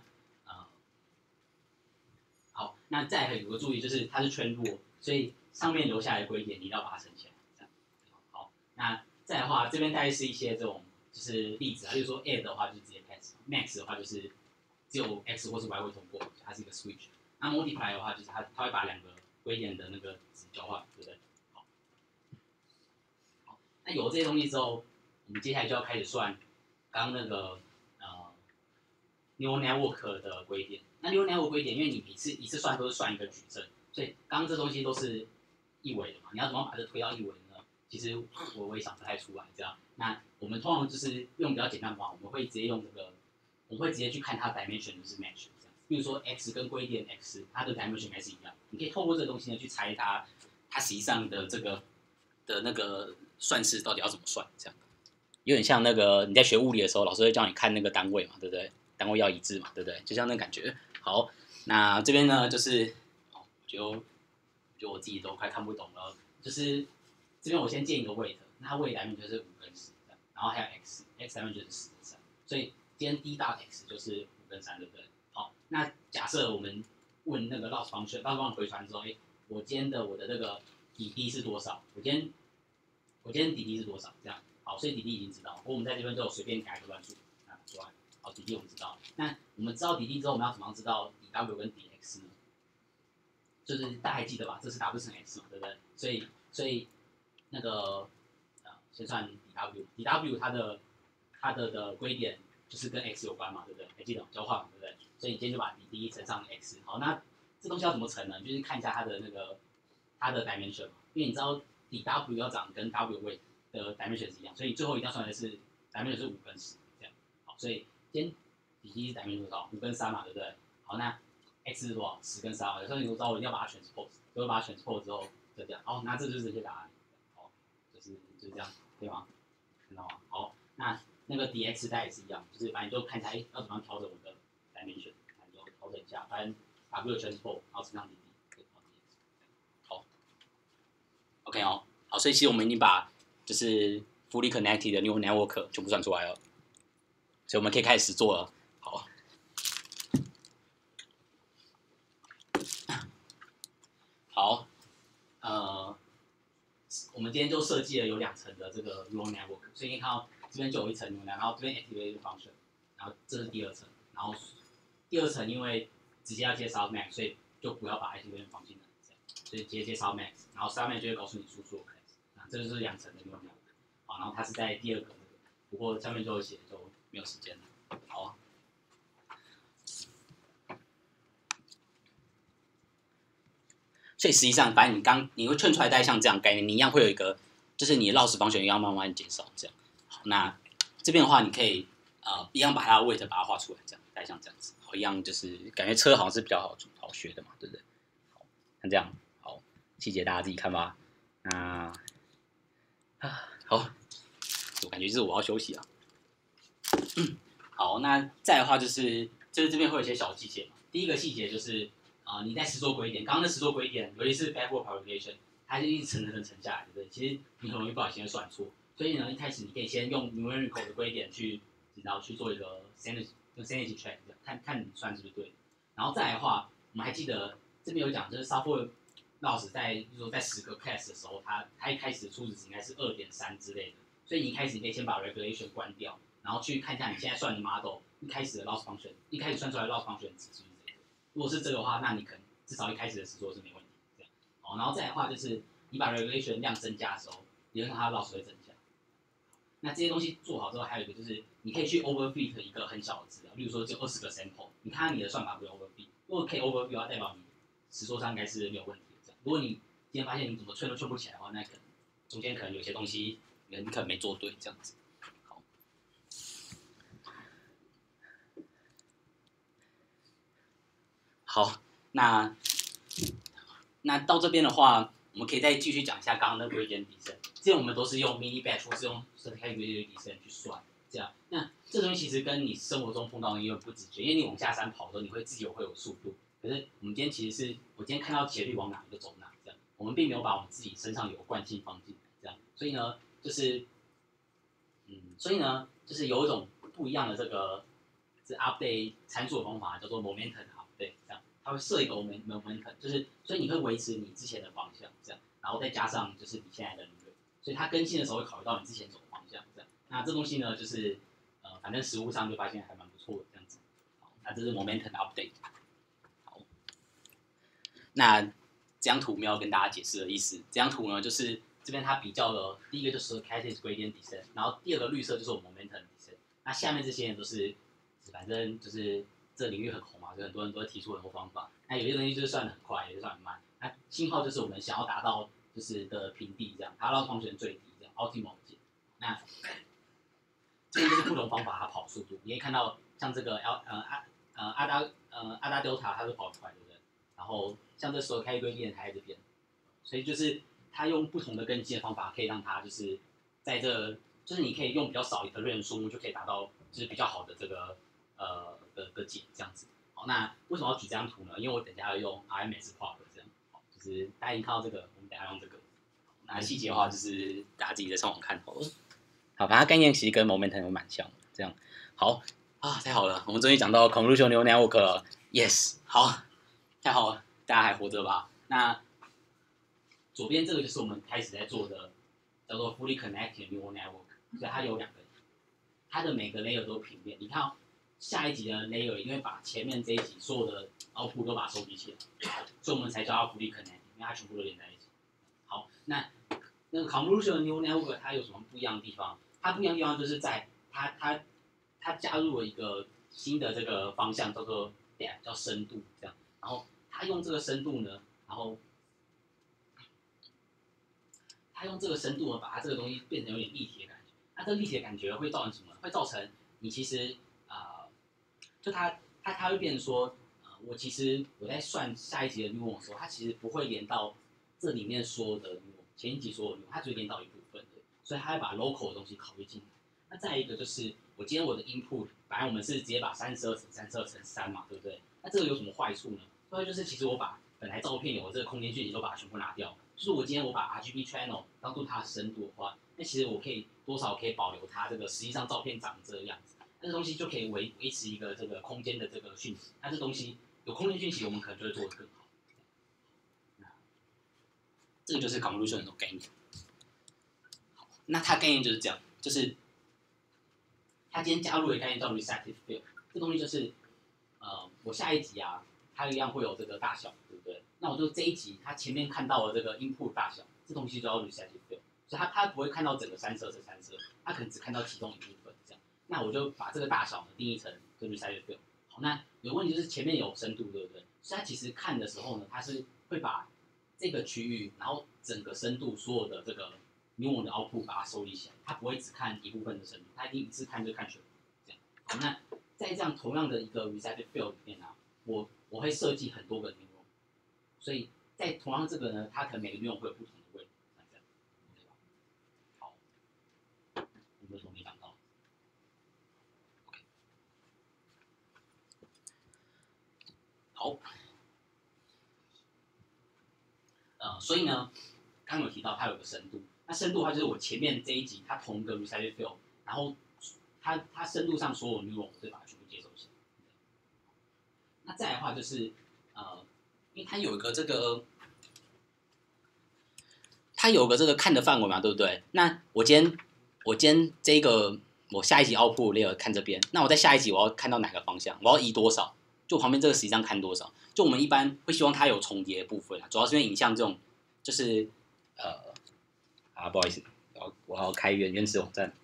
好，那再还有个注意就是它是圈弱，所以上面留下来的归点你一定要把它乘起来。这样，好，那再的话，这边大概是一些这种就是例子啊，就是说 add 的话就是直接 pass，max 的话就是只有 x 或是 y 会通过，它是一个 switch。那 multiply 的话就是它会把两个归点的那个值交换，对不对？好，好，那有了这些东西之后，我们接下来就要开始算刚刚那个neural network 的归点。那 neural network 归点，因为你一次算都是算一个矩阵，所以刚刚这东西都是一维的嘛，你要怎么把这推到一维呢？其实我也想不太出来，这样。那我们通常就是用比较简单的方法，我们会直接用这个，我们会直接去看它 dimension 就是 match 这样。比如说 x 跟归点 x， 它的 dimension 还是一样，你可以透过这个东西呢去猜它实际上的这个的那个算式到底要怎么算，这样。有点像那个你在学物理的时候，老师会叫你看那个单位嘛，对不对？单位要一致嘛，对不对？就像那感觉。好，那这边呢，就是就我自己都快看不懂了。就是这边我先建一个 weight， 那它 weight dimension就是5跟10，然后还有 x dimension 就是10跟3，所以今天 d dot x 就是5跟3，对不对？好，那假设我们问那个 loss function，loss function 回传之后，我的那个底 d 是多少？我今天底 d 是多少？这样。好，所以底 d 已经知道，我们在这边就随便改个乱数，出来。好，底 d 我们知道。那我们知道底 d 之后，我们要怎么样知道底 w 跟底 x 呢？就是大家还记得吧？这是 w 乘 x 嘛，对不对？所以那个先算底 w， 底 w 它的它的归点就是跟 x 有关嘛，对不对？还记得交换嘛，对不对？所以你今天就把底乘上 x。好，那这东西要怎么乘呢？就是看一下它的dimension 嘛，因为你知道底 w 要长跟 w weight 的 dimension 是一样，所以最后一定要算的是 dimension 是5跟10这样。好，所以今天底积是 dimension 多少？5跟3嘛，对不对？好，那 x 是多少？10跟3嘛。有时候你都知道我一定要把它 transpose， 所以我把它 transpose 之后就这样。好，那这就是正确答案。好，就是这样，对吗？看到吗？好，那个 dx 大概也是一样，就是反正就看一下，要怎么样调整我的 dimension， 那就调整一下，反正 w transpose， 然后乘上 dd， 就调 dx。好 ，OK 哦，好，所以其实我们已经把就是 fully connected 的 neural network 全部算出来了，所以我们可以开始实做了。好，好，我们今天就设计了有2层的这个 neural network， 所以你看到这边就有一层 neural network， 然后这边 activated function， 然后这是第2层，然后第2层因为直接要接 softmax， 所以就不要把 activated 放进来，所以直接接 softmax， 然后 softmax 就会告诉你输出的 class， 那这就是2层的 neural network， 好，然后它是在第2个那个，不过下面就有写，就没有时间了，好。所以实际上，反正你会串出来，大概像这样概念，你一样会有一个，就是你的 loss 方选要慢慢减少这样。好，那这边的话，你可以一样把它的 weight 把它画出来，这样大概像这样子。好，一样就是感觉车好像是比较好学的嘛，对不对？好，像这样，好，细节大家自己看吧。好，我感觉就是我要休息了。好，那再的话就是这边会有一些小细节嘛。第一个细节就是你在实作归点，刚刚的实作归点，尤其是 backward propagation， 它就一直乘下来，对不对？其实你很容易不小心会算错，所以呢，一开始你可以先用 numerical 的归点然后去做一个 sanity check， 看你算是不是对。然后再来的话，我们还记得这边有讲，就是 software loss 就是说在10个 class 的时候，它一开始初始值应该是 2.3 之类的，所以你一开始你可以先把 regulation 关掉，然后去看一下你现在算的 model 一开始的 loss function， 一开始算出来的 loss function 值是不是这个？如果是这个的话，那你可能至少一开始的实作是没问题，这样。好，然后再来的话就是你把 regulation 量增加的时候，理论上它的 loss 会增加。那这些东西做好之后，还有一个就是你可以去 overfit 一个很小的资料，例如说就20个 sample， 你看看你的算法会 overfit， 如果可以 overfit 的话，代表你实作上应该是没有问题的。这样，如果你今天发现你怎么串都串不起来的话，那可能中间可能有些东西你可能没做对，这样子。好，好，那到这边的话，我们可以再继续讲一下刚刚的 gradient descent。之前我们都是用 mini batch 或是用 certified gradient descent 去算，这样。那这东西其实跟你生活中碰到的有点不直觉，因为你往下山跑的时候，你会自己会有速度。可是我们今天其实是我今天看到斜率往哪就走哪，这样。我们并没有把我们自己身上有惯性放进来，这样。所以呢，就是有一种不一样的这个是 update 参数的方法，叫做 momentum update， 这样。它会设一个 momentum， 就是所以你会维持你之前的方向，这样，然后再加上就是你现在的理论，所以它更新的时候会考虑到你之前走的方向，这样。那这东西呢，就是反正实物上就发现还蛮不错的这样子。好，那这是 momentum update。好，那这张图没有跟大家解释的意思。这张图呢，就是这边它比较了第一个就是 stochastic gradient descent， 然后第2个绿色就是我 momentum descent。那下面这些人都是反正就是这领域很红嘛，所以很多人都会提出很多方法。那有些东西就是算得很快，有些算很慢。那信号就是我们想要达到就是的平地这样，它让方旋最低这样 optimal 解。那这边就是不同方法它跑速度，你可以看到像这个阿达 delta 它是跑得快，对不对？然后像这时候开一堆链还在这边，所以就是它用不同的更新的方法，可以让它就是在就是你可以用比较少的人数目就可以达到就是比较好的这个的解这样子。好，那为什么要举这张图呢？因为我等一下要用 RMS plot 这样，好，就是大家已经看到这个，我们等一下用这个。那细节的话，就是大家自己在上网看好了。好，反正它概念其实跟 momentum 有蛮像的，这样。好啊，太好了，我们终于讲到 Convolutional Neural Network 了 ，yes， 好，太好了，大家还活着吧？那左边这个就是我们开始在做的，叫做 Fully Connected Neural Network， 所以它有2个，它的每个 layer 都平面。你看下一集的 layer 一定会把前面这一集所有的 output 都把它收集起来，所以我们才叫它 Fully Connected， 因为它全部都连在一起。好，那个 Convolutional Neural Network 它有什么不一样的地方？它不一样的地方就是在它加入了一个新的这个方向，叫做 depth， 叫深度这样。然后它用这个深度呢，然后它用这个深度呢，把它这个东西变成有点立体的感觉。那这个立体的感觉会造成什么？会造成你其实就它会变成说，我其实我在算下一集的 neuron 的时候，它其实不会连到这里面所有的 neuron， 前一集所有的 neuron， 它只会连到一部分的，所以它会把 local 的东西考虑进来。那再一个就是，我今天我的 input， 本来我们是直接把32乘32乘3嘛，对不对？那这个有什么坏处呢？坏处就是其实我把本来照片有这个空间讯息都把它全部拿掉，就是我今天我把 RGB channel 当做它的深度的话，那其实我可以多少可以保留它这个实际上照片长这个样子。那这东西就可以维持一个这个空间的这个讯息。那这东西有空间讯息，我们可能就会做得更好。这个就是 convolution 的概念。好，那它概念就是这样，就是它今天加入的概念叫 recessive field。这东西就是，我下一集啊，它一样会有这个大小，对不对？那我就这一集它前面看到的这个 input 大小，这东西就叫 recessive field。所以它不会看到整个32乘32，它可能只看到其中一部分这样。那我就把这个大小呢定义成这 recessive field。好，那有问题就是前面有深度，对不对？所以它其实看的时候呢，它是会把这个区域，然后整个深度所有的这个 neuron 的 output 把它收集起来，它不会只看一部分的深度，它一定一次看就看全部这样。好，那在这样同样的一个 recessive field 里面呢，我会设计很多个 neuron， 所以在同样这个呢，它可能每个 neuron 会有不同的位置，这样 ，OK 吧？好，有没有什么没讲到？好，所以呢，刚刚有提到它有个深度，那深度的话就是我前面这一集它同一个 recessive field， 然后它深度上所有 neuron 我会把它全部接收起来。那再来的话就是因为它有一个这个，它有个这个看的范围嘛，对不对？那我今天这个我下一集 output layer 看这边，那我在下一集我要看到哪个方向？我要移多少？就旁边这个实际上看多少？就我们一般会希望它有重叠的部分啊，主要是因为影像这种就是不好意思，我要开原始网站。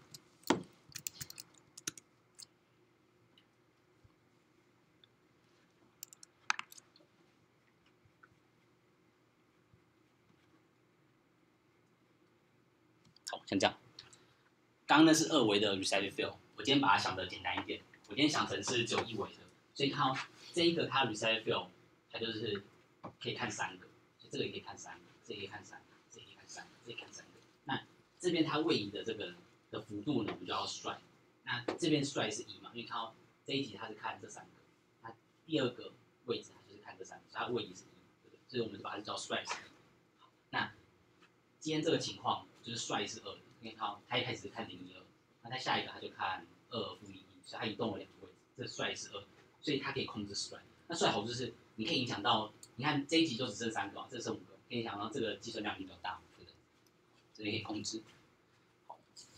好，像这样。刚刚那是2维的 recessive field， 我今天把它想的简单一点，我今天想成是只有1维的，所以看这一个它 recessive field， 它就是可以看3个，所以这个也可以看3个，这个也可以看3个，这个也可以看3个，这个也可以看3个。那这边它位移的这个的幅度呢，我们就要 stride。那这边 stride 是1嘛，因为看到这一集它是看这3个，那第2个位置它就是看这3个，所以它位移是1，对不对？所以我们就把它叫 stride 是1。好，那今天这个情况就是 stride 是2。你看，它一开始看012，那它下一个它就看2-1，所以它移动了2个位置，这stride是2，所以它可以控制 stride。那stride好处就是你可以影响到，你看这一集就只剩3个嘛，这剩5个，可以影响到这个计算量比较大，对不对？这里可以控制。好，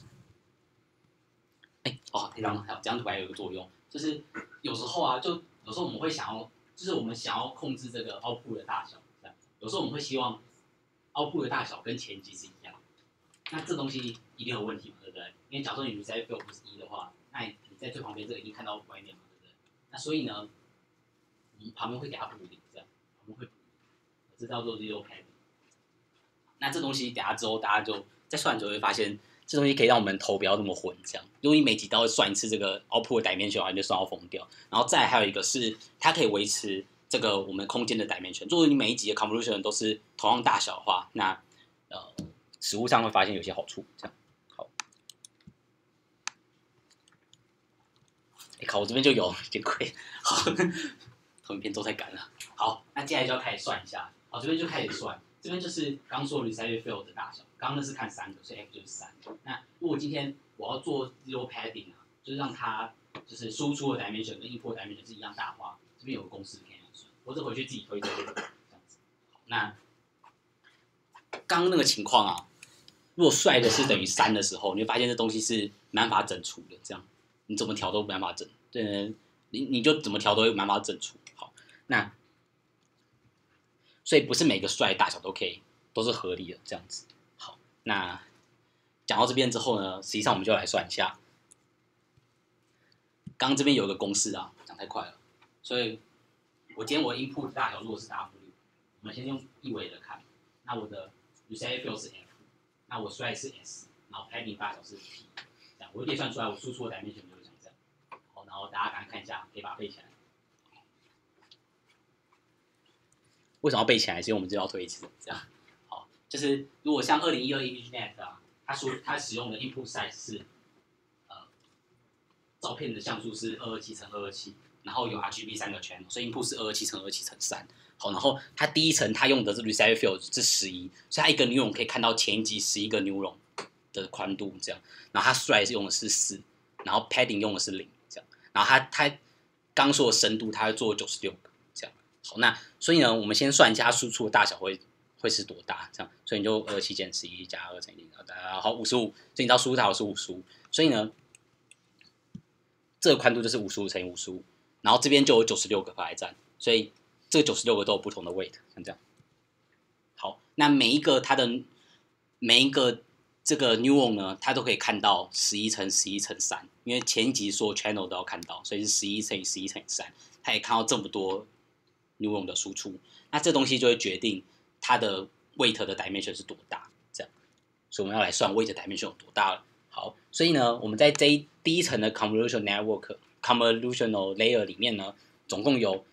这样图还有一个作用，就是有时候我们会想要，就是我们想要控制这个 output 的大小，这样，有时候我们会希望 output 的大小跟前集是一样。那这东西一定有问题嘛，对不对？因为假如说你 recessive field 不是1的话，那你在最旁边这个一定看到外面嘛，对不对？那所以呢，我们旁边会给它补零，这样我们会补，这叫做 zero padding。那这东西等下之后大家就在算的时候会发现，这东西可以让我们头不要那么混，这样。如果你每集都要算一次这个 output 的 dimension， 你就算到疯掉。然后再来还有一个是，它可以维持这个我们空间的 dimension。如果你每一集的 convolution 都是同样大小的话，那实物上会发现有些好处，这样。好，靠，我这边就有，见鬼！好，同一篇都太赶了。好，那接下来就要开始算一下。好，这边就开始算，这边就是刚说 recessive field 的大小，刚刚那是看3个，所以 f 就是3。那如果今天我要做 zero padding 啊，就是让它就是输出的 dimension 跟 input dimension 是一样大的话，这边有个公式可以算，我这回去自己推这个，这样子。好，那刚刚那个情况啊。如果帅的是等于3的时候，你会发现这东西是没办法整除的，这样你怎么调都没办法整，对，你就怎么调都没办法整除。好，那所以不是每个帅大小都是合理的这样子。好，那讲到这边之后呢，实际上我们就来算一下， 刚刚这边有一个公式啊，讲太快了，所以我今天我的 input 大小如果是 W， 我们先用一维的看，那我的 recited field 是 F， 那我 stride 是 S， 然后 padding 大小是 P， 这样我可以算出来我输出的 dimension 就是像这样。好，然后大家赶快看一下，可以把它背起来。为什么要背起来？是因为我们就要推一次，这样。好，就是如果像2012 ImageNet 啊，它使用的 input size 是照片的像素是227×227，然后有 RGB 3个 channel， 所以 input 是227×227×3。好，然后它第一层它用的是 recited field 是11，所以它一个 neuron 可以看到前一级11个 neuron 的宽度这样。然后它 stride 用的是4，然后 padding 用的是0这样。然后它刚说的深度它会做96个这样。好，那所以呢，我们先算一下输出的大小会是多大这样。所以你就27×11加2×0，好55，所以你知道输出大小是55，所以呢。这个宽度就是55×55，然后这边就有96个排站，所以这个96个都有不同的 weight， 像这样。好，那每一个这个 neuron 呢，它都可以看到11×11×3，因为前一集说 channel 都要看到，所以是11×11×3，它也看到这么多 neuron 的输出，那这东西就会决定它的 weight 的 dimension 是多大，这样。所以我们要来算 weight dimension 有多大了。好，所以呢，我们在第一层的 convolutional layer 里面呢，总共有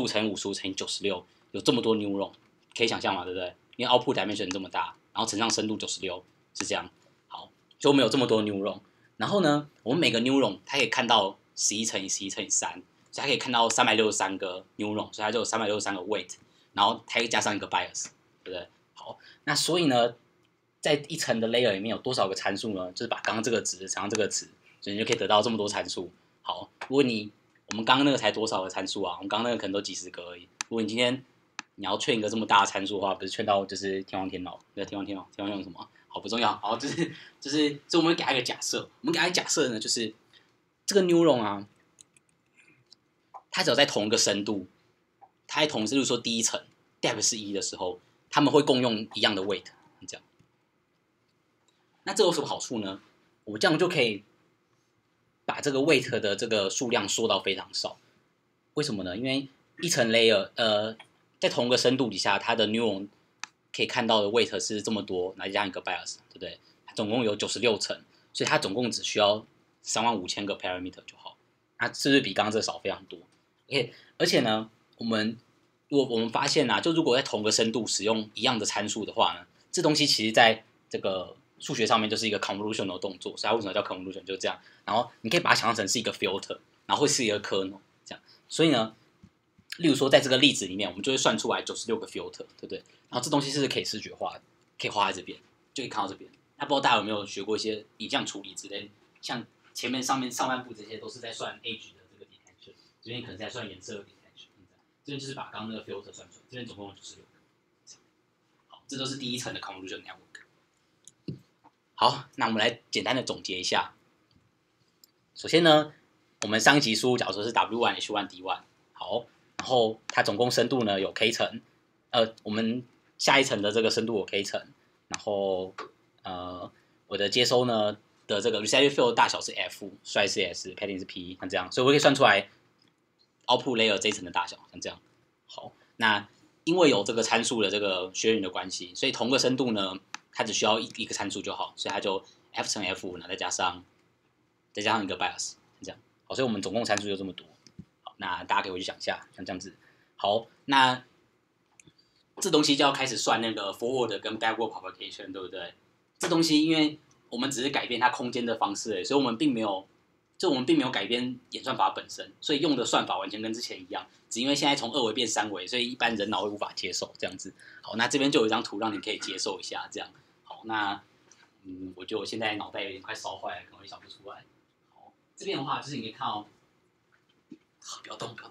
55×55×96，有这么多 neuron， 可以想象嘛，对不对？因为 output dimension 这么大，然后乘上深度96，是这样。好，所以我们有这么多 neuron， 然后呢，我们每个 neuron 它可以看到11×11×3，所以它可以看到363个 neuron， 所以它就有363个 weight， 然后它可以加上一个 bias， 对不对？好，那所以呢？在一层的 layer 里面有多少个参数呢？就是把刚刚这个值乘上这个值，所以你就可以得到这么多参数。好，如果我们刚刚那个才多少个参数啊？我们刚刚那个可能都几十个而已。如果你今天你要劝一个这么大的参数的话，不是劝到就是天荒天老？对，天荒天老，天荒用什么？好，不重要。好，所以我们给它一个假设，我们给它一个假设呢，就是这个 neuron 啊，它只要在同一个深度，它在同时，例如说第一层 depth 是1的时候，它们会共用一样的 weight， 这样。那这有什么好处呢？我这样就可以把这个 weight 的这个数量缩到非常少。为什么呢？因为一层 layer， 在同一个深度底下，它的 neuron 可以看到的 weight 是这么多，来加一个 bias， 对不对？它总共有96层，所以它总共只需要35000个 parameter 就好。那是不是比刚刚这少非常多 ？OK， 而且呢，我们发现啊，就如果在同个深度使用一样的参数的话呢，这东西其实在这个数学上面就是一个 convolutional 的动作，所以它为什么叫 convolution 就是这样。然后你可以把它想象成是一个 filter， 然后会是一个 kernel 这样。所以呢，例如说在这个例子里面，我们就会算出来96个 filter， 对不对？然后这东西是可以视觉化的，可以画在这边，就可以看到这边。那不知道大家有没有学过一些影像处理之类，像前面上半部这些都是在算 age 的这个 detection， 这边可能在算颜色的 detection， 这边就是把刚刚那个 filter 算出来，这边总共有96个。好，这都是第一层的 convolutional network。好，那我们来简单的总结一下。首先呢，我们上一集输入假如说是 W1H1D1， 好，然后它总共深度呢有 K 层，我们下一层的这个深度有 K 层，然后我的接收呢的这个 recited field 大小是 F，stride 是 S，padding 是 P， 像这样，所以我可以算出来 output layer 这一层的大小，像这样。好，那因为有这个参数的这个学运的关系，所以同个深度呢，它只需要一个参数就好，所以它就 F×F， 然后再加上一个 bias， 这样。好，所以我们总共参数就这么多。好，那大家可以回去想一下，像这样子。好，那这东西就要开始算那个 forward 跟 backward propagation， 对不对？这东西因为我们只是改变它空间的方式，所以我们并没有改变演算法本身，所以用的算法完全跟之前一样，只因为现在从2维变3维，所以一般人脑会无法接受这样子。好，那这边就有一张图让你可以接受一下，这样。好，那我觉得我现在脑袋有点快烧坏了，可能会想不出来。好，这边的话就是你可以看到，不要动，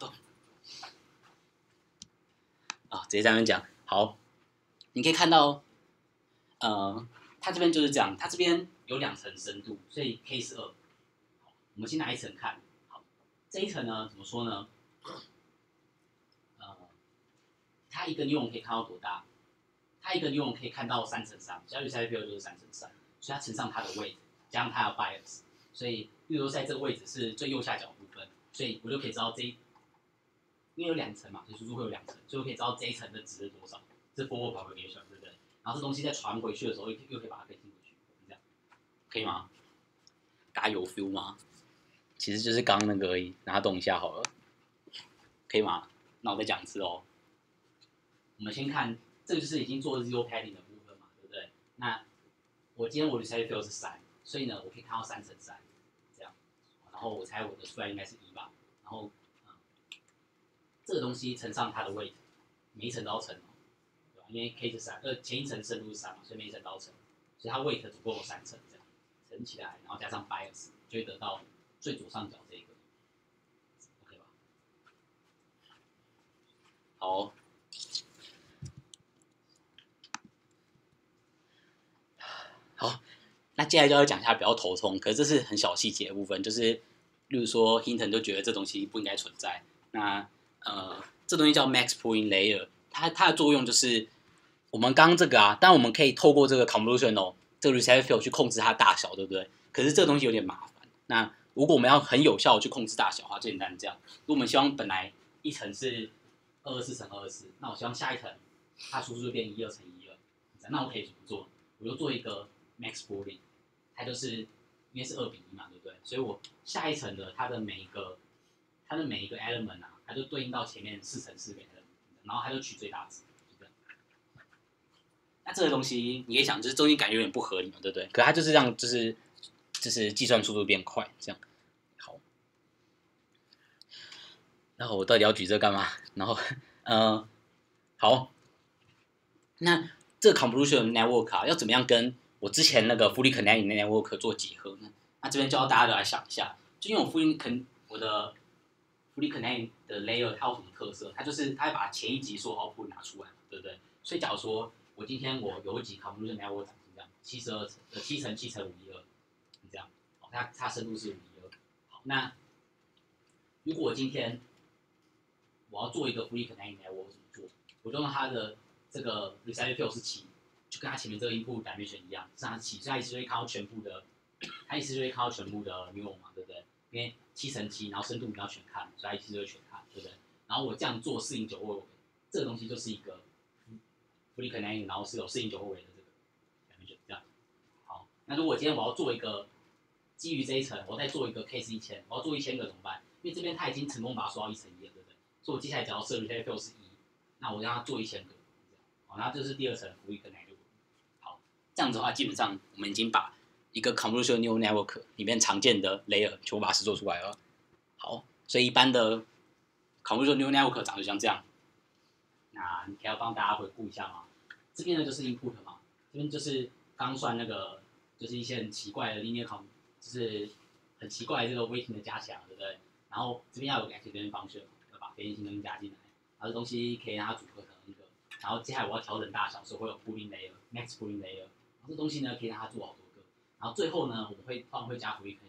啊，直接在那边讲。好，你可以看到，它这边就是这样，它这边有2层深度，所以 K 是2。好，我们先拿一层看。好，这一层呢，怎么说呢？它一个 neuron 可以看到多大？它一个 neuron 可以看到3×3，只要有 recited field 就是3×3，所以它乘上它的 weight， 加上它的 bias， 所以例如说在这个位置是最右下角部分，所以我就可以知道因为有2层嘛，所以输出会有2层，所以我可以知道这一层的值是多少，这 forward propagation 对不对？然后这东西再传回去的时候，又可以把它更新回去，这样可以吗？大家有 feel 吗？其实就是刚那个而已，让它动一下好了，可以吗？那我再讲一次哦。我们先看，这个就是已经做 zero padding 的部分嘛，对不对？那我今天我的 receive field 是3，所以呢，我可以看到3乘3，这样，然后我猜我的数量应该是1吧，然后这个东西乘上它的 weight， 每一层都要乘哦，对吧？因为 k 是3，前一层深度是3嘛，所以每一层都要乘，所以它 weight 总共有3层，这样乘起来，然后加上 bias， 就会得到最左上角这个 ，OK 吧？好。好，那接下来就要讲一下比较头痛，可是这是很小细节的部分，就是例如说 Hinton 就觉得这东西不应该存在。那这东西叫 Max Pooling Layer， 它的作用就是我们刚刚这个啊，当然我们可以透过这个 Convolutional 这个 Receive Field 去控制它大小，对不对？可是这个东西有点麻烦。那如果我们要很有效的去控制大小的话，最简单这样。如果我们希望本来一层是224乘224，那我希望下一层它输出就变12乘12，那我可以怎么做？我就做一个 max pooling， 它就是因为是2:1嘛，对不对？所以我下一层的它的每一个 element 啊，它就对应到前面4乘4个 element， 然后它就取最大值，就这样。那这个东西你可以想，就是中间感觉有点不合理嘛，对不对？可它就是让就是计算速度变快，这样。好，然后我到底要举这干嘛？然后好，那这个 convolutional network 啊，要怎么样跟我之前那个 fully connected network 做结合呢？那这边教大家来想一下，就因为我的 fully connected 的 layer 它有什么特色？它就是它会把前一级所有 output 拿出来，对不对？所以假如说我今天我有一级 convolutional network 长成这样，7乘7乘512，这样，它深度是512。好，那如果我今天我要做一个 fully connected network， 我怎么做？我就用它的这个 receive field 是7，就跟它前面这个 input dimension 一样，是它7，所以它一次就会看到全部的，neuron 嘛，对不对？因为7乘7，然后深度你要全看，所以它一次就会全看，对不对？然后我这样做409位，这个东西就是一个 fully connected， 然后是有409位的这个 dimension， 这样。好，那如果今天我要做一个基于这一层，我再做一个 case 1000，我要做1000个怎么办？因为这边它已经成功把它缩到1乘1了，对不对？所以我接下来只要设 receive field 是1，那我让它做1000个。好，那这是第2层 fully connected。好，这样子的话，基本上我们已经把一个 convolutional neural network 里面常见的 layer 全部把它实做出来了。好，所以一般的 convolutional neural network 长得像这样。那你可以要帮大家回顾一下吗？这边呢就是 input 嘛，这边就是刚算那个，就是一些很奇怪的 linear就是很奇怪的这个 weighting 的加强，对不对？然后这边要有个 activation function， 要把非线性东西加进来，然后这东西可以让它组合成一个。然后接下来我要调整大小，所以会有 pooling layer、max pooling layer。然后这东西呢可以让它做好多个。然后最后呢，我们通常会加 fully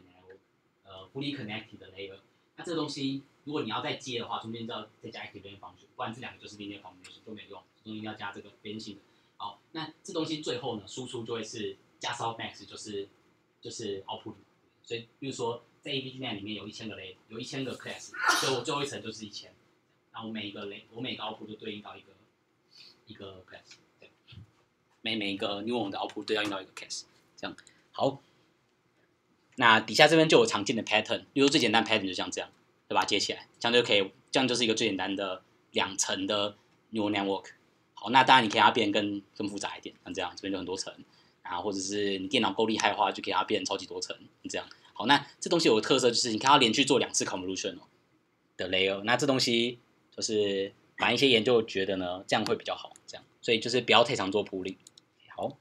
connected 的 layer。那这个东西如果你要再接的话，中间就要再加 activation function， 不然这两个就是 linear combination 都没用，中间要加这个边性的。好，那这东西最后呢，输出就会是加 softmax， 就是 output。所以比如说在 AVGNet 里面有1000个 layer， 有1000个 class， 所以我最后一层就是1000。那我每一个 output 就对应到一个 class， 每一个 neuron 的 output 对应到一个 class， 这样。好，那底下这边就有常见的 pattern， 比如说最简单 pattern 就像这样，对吧？接起来，这样就可以，这样就是一个最简单的2层的 neural network。好，那当然你可以让它变更复杂一点，像这样，这边就很多层啊，或者是你电脑够厉害的话，就给它变超级多层，这样。好，那这东西有个特色就是，你看它连续做2次 convolution 的 layer， 那这东西就是反正一些研究觉得呢，这样会比较好，这样，所以就是不要太常做 pooling。好，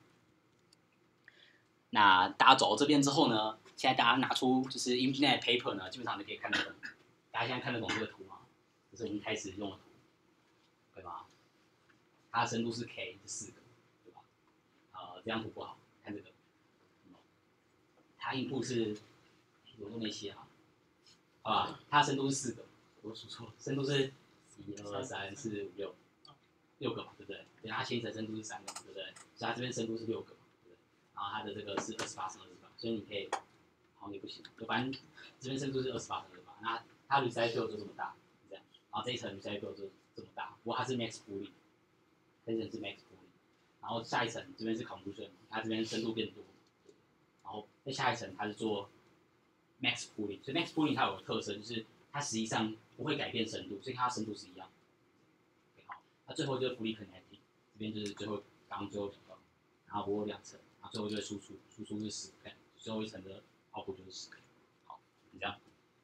那大家走到这边之后呢，现在大家拿出就是 ImageNet paper 呢，基本上就可以看得懂。大家现在看得懂这个图吗？这是我们开始用的图，对吧？它的深度是 k， 是4个，对吧？这张图不好，看这个，它 input 是我都没写啊，好吧？它的深度是4个，我数错了，深度是1、2、3、4、5、6个嘛，对不对？对，它前一层深度是3个嘛，对不对？所以它这边深度是6个嘛，对不对？然后它的这个是28乘28，所以你可以， 好像也不行，就反正这边深度是28.28，那它 resize field 就这么大，这样，然后这一层 resize field 就这么大，不过它是 max pooling， 这一层是 max pooling， 然后下一层这边是 convolution， 它这边深度变多，然后在下一层它是做 max pooling， 所以 max pooling 它有个特征就是它实际上不会改变深度，所以它的深度是一样。好，那最后就是 fully connected， 这边就是最后刚最后讲到，然后不过2层，然后最后就是输出，输出是10K， 最后一层的 output 就是10K。好，这样。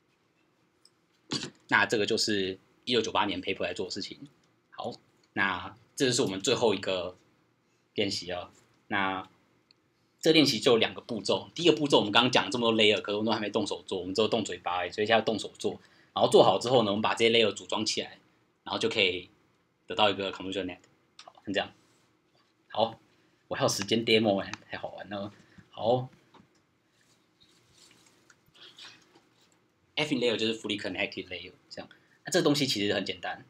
那这个就是1998年 paper 来做的事情。好，那这就是我们最后一个练习了。那这练习就有2个步骤。第一个步骤我们刚刚讲了这么多 layer， 可是我们都还没动手做，我们只有动嘴巴而已，所以现在要动手做。然后做好之后呢，我们把这些 layer 组装起来，然后就可以得到一个 convolutional net。好，像这样。好，我还有时间 demo 哎，太好玩了。好 ，F in layer 就是 fully connected layer， 这样。那这个东西其实很简单。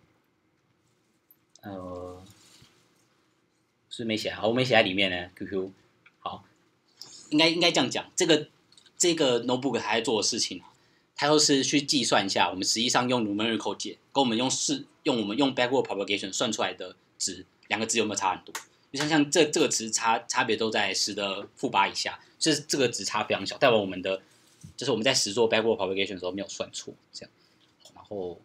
是没写好，我没写在里面呢。QQ， 好，应该这样讲。这个 notebook 它在做的事情啊，它就是去计算一下我们实际上用 numerical 解，跟我们用 backward propagation 算出来的值，2个值有没有差很多？就像这个值差别都在10⁻8以下，就是这个值差非常小，代表我们的就是我们在实做 backward propagation 的时候没有算错，这样。然后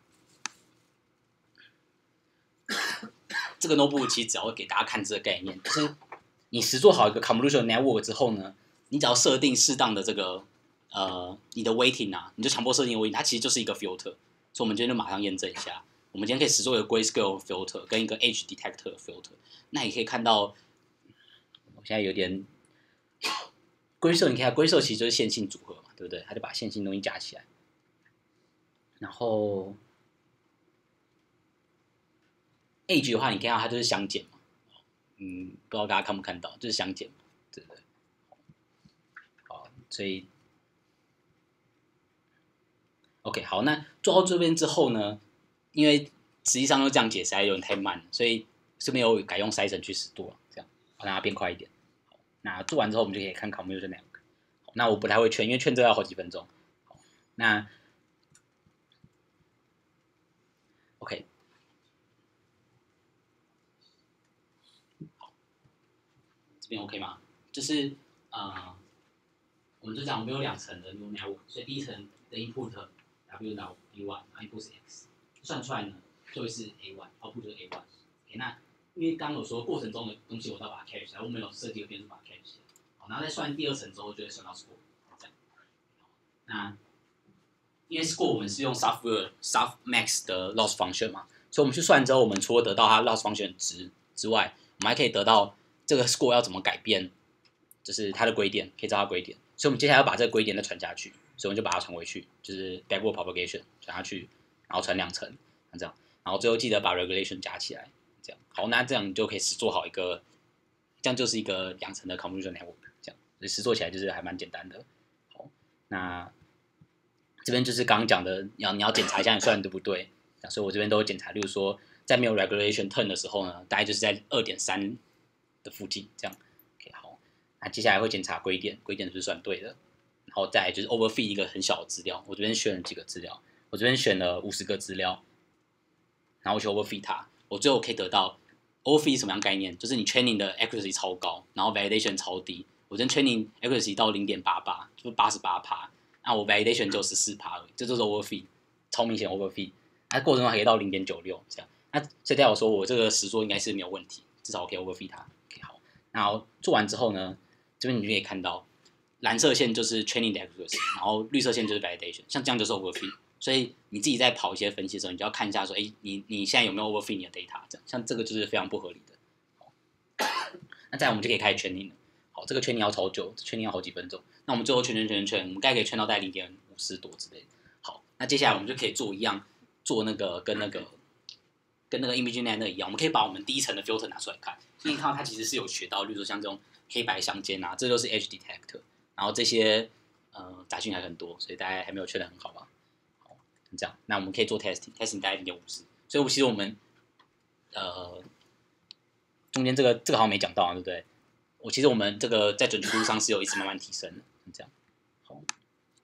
这个 notebook 其实只要给大家看这个概念，就是你实做好一个 convolutional network 之后呢，你只要设定适当的这个你的 weighting 啊，你就强迫设定 weighting， 它其实就是一个 filter。所以我们今天就马上验证一下，我们今天可以实做一个 grayscale filter 跟一个 edge detector filter。那你可以看到，我现在有点 grayscale， 你看 grayscale 其实就是线性组合嘛，对不对？它就把线性东西加起来，然后 edge 的话，你看到它就是相减嘛，不知道大家看不看到，就是相减嘛，对不对？好，所以 OK， 好，那做到这边之后呢，因为实际上都这样解实在有点太慢了，所以这边有改用筛绳去实做，这样让它变快一点。好，那做完之后，我们就可以看 convolutional network。好，那我不太会圈，因为圈这要好几分钟。好，那 OK， 好，这边 OK 吗？就是我们就讲我们有2层的 neural network， 所以第一层的 input W 到 A1，input 是 x， 算出来呢就会是 A1，output 就是 A1。OK， 那因为刚刚有说过程中的东西我都要把它 cache 起来，我们有设计个变数把它 cache 起来。好，然后再算第2层之后就会算到 score， 这样。那因为 score 我们是用 softmax 的 loss function 嘛，所以我们去算之后，我们除了得到它 loss function 值之外，我们还可以得到这个 score 要怎么改变，就是它的归点，可以知道它归点。所以我们接下来要把这个归点再传下去，所以我们就把它传回去，就是 backward propagation 传下去，然后传2层，这样，然后最后记得把 regulation 加起来，这样。好，那这样你就可以实做好一个，这样就是一个2层的 convolutional network， 这样，所以实做起来就是还蛮简单的。好，那这边就是刚刚讲的，你要检查一下你算的对不对，所以我这边都有检查，例如说在没有 regulation turn 的时候呢，大概就是在 2.3 的附近，这样。OK， 好，那接下来会检查归点，归点是不是算对的，然后再来就是 overfit 一个很小的资料，我这边选了几个资料，我这边选了50个资料，然后我去 overfit 它，我最后可以得到 overfit 是什么样概念？就是你 training 的 accuracy 超高，然后 validation 超低。我这边 training accuracy 到 0.88， 就是88%，那我 validation 就14%而已，这就是 overfit， 超明显 overfit。那过程中还可以到 0.96 这样，那这代表说我这个实作应该是没有问题，至少我可以 overfit 它。OK， 好，然后做完之后呢，这边你就可以看到蓝色线就是 training 的 accuracy， 然后绿色线就是 validation， 像这样就是 overfit。所以你自己在跑一些分析的时候，你就要看一下说，你现在有没有 overfit 你的 data， 这样，像这个就是非常不合理的。那再来我们就可以开始 training 了。好，这个 training 要超久，training 要好几分钟。那我们最后圈，我们大概可以圈到大概0.50多之类的。好，那接下来我们就可以做一样，做那个跟那个 ImageNet 一样，我们可以把我们第一层的 filter 拿出来看，所以看到它其实是有学到，例如说像这种黑白相间啊，这就是 edge detector， 然后这些杂讯还很多，所以大家还没有确认很好吧？好，这样，那我们可以做 testing 大概0.50，所以其实我们中间这个好像没讲到啊，对不对？其实我们这个在准确度上是有一直慢慢提升的，这样。好，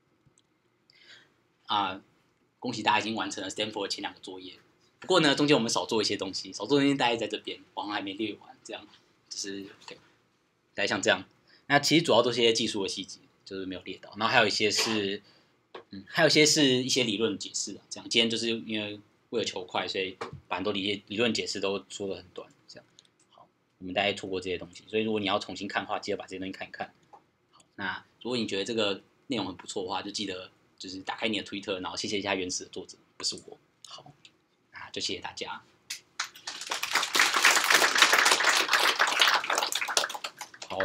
恭喜大家已经完成了 Stanford 前2个作业。不过呢，中间我们少做一些东西，少做的东西大概在这边，我好像还没列完，这样就是大概像这样。那其实主要都是一些技术的细节，就是没有列到，然后还有一些是，一些理论解释啊，这样。今天就是因为为了求快，所以把很多理论解释都说得很短，这样。好，我们大概错过这些东西，所以如果你要重新看的话，记得把这些东西看一看。好，那如果你觉得这个内容很不错的话，就记得就是打开你的 Twitter，然后谢谢一下原始的作者，不是我。好，那就谢谢大家。好。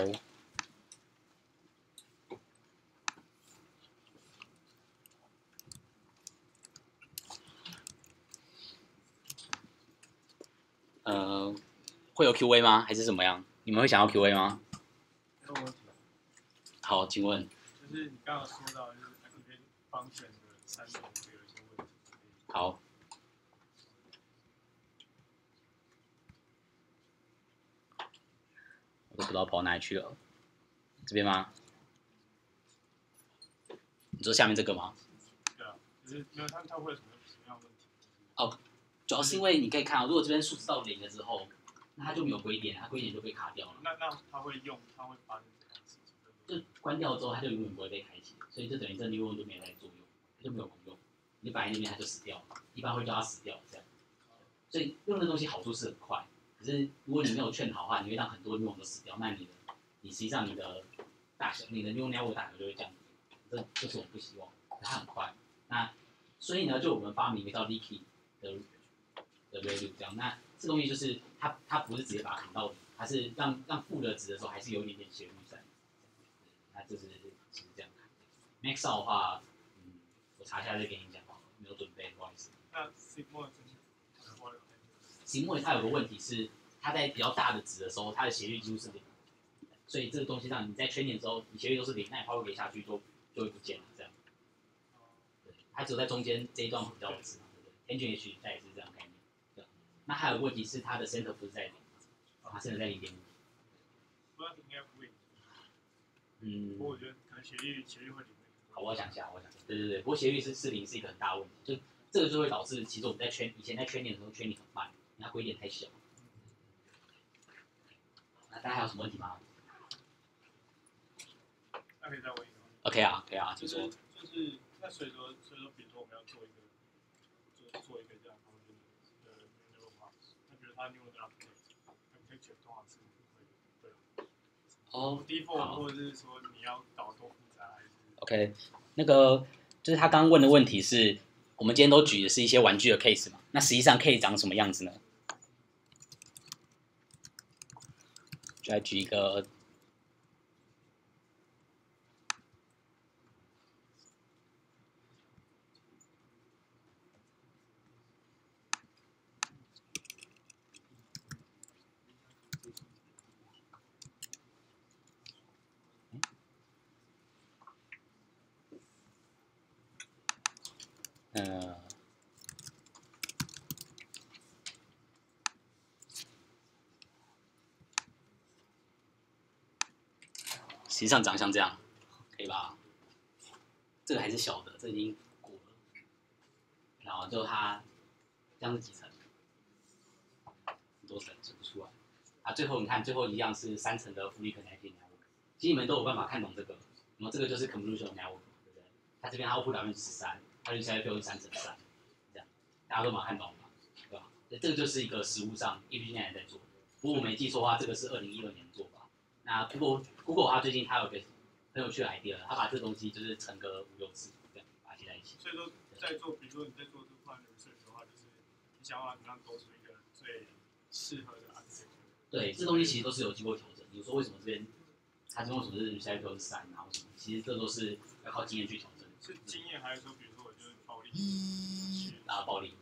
会有 Q&A 吗？还是怎么样？你们会想要 Q&A 吗？ 有问题。 好，请问。 就是你刚刚说到，就是 activate function 的3种有一些问题。 好。我都不知道跑哪里去了。这边吗？你说下面这个吗？ 对啊，就是没有它会有什么样的问题？ 哦，主要是因为你可以看到，如果这边数值到0了之后，那它就没有归点，它归点就被卡掉了。 那它会发生什么样的事情？ 就关掉之后，它就永远不会被开启，所以就等于这 neuron 就没有在作用，它就没有功用。你摆在那边它就死掉了，一般会叫它死掉这样。所以用的东西好处是很快，可是如果你没有劝好的话，你会让很多 neuron 都死掉，那你实际上你的大小，你的 neural network 大小就会降低，这是我们不希望。它很快，那所以呢，就我们发明一个叫 leaky 的 value 这样。那这东西就是它不是直接把它扛到底，它是让负的值的时候还是有一点点斜率在。那这是这样。max out 的话，我查一下再给你讲好了，没有准备，不好意思。 那 sigmoid sigmoid 它有个问题是，它在比较大的值的时候，它的斜率几乎是0，所以这个东西让你在圈点的时候，你斜率都是0，那你抛物给下去就会不见了这样。对，它只有在中间这一段会比较值嘛，对不对？天卷也许它也是这样概念。对。那还有个问题是它的 center 不是在0，它 center 在0.5。 不知道应该不会。不过我觉得可能斜率会0。 好，我想一下。对。不过斜率是0是一个很大的问题，就这个就会导致，其实我们以前在圈点的时候圈点很慢，因为它归点太小。那大家还有什么问题吗？ 那可以再问一个吗 ？OK 啊，可以啊，请说。 就是那所以说，比如说我们要做一个这样的 neural parks， 那比如它 neural architecture 通常是会default 或者是说你要搞多复杂还是 ？OK， 那个就是他刚刚问的问题是，我们今天都举的是一些玩具的 case 嘛，那实际上 case 长什么样子呢？就来举一个。实际上长像这样，可以吧？这个还是小的，这已经过了。然后就它这样是几层？很多层数不出来。最后你看，最后一样是3层的复利 connected network。其实你们都有办法看懂这个，然后这个就是 convolutional network， 对不对？它这边它 output 13%，它预测 field 是3乘3，这样大家都把它看懂了，对吧？这个就是一个实物上 EPG 现在在做的。如果我没记错的话，这个是2012年做吧？那 Google 它最近它有个很有趣的 idea， 它把这东西就是乘个5-6次，这样把它接在一起。 所以说，比如说你在做这块的 research 的话，就是你想要让勾出一个最适合的 architecture。 对，这东西其实都是有经过调整。你说为什么这边它这边为什么是 recycle 是3啊？为什么？其实这都是要靠经验去调整。 是经验还是说，比如说我就是暴力？ 暴力。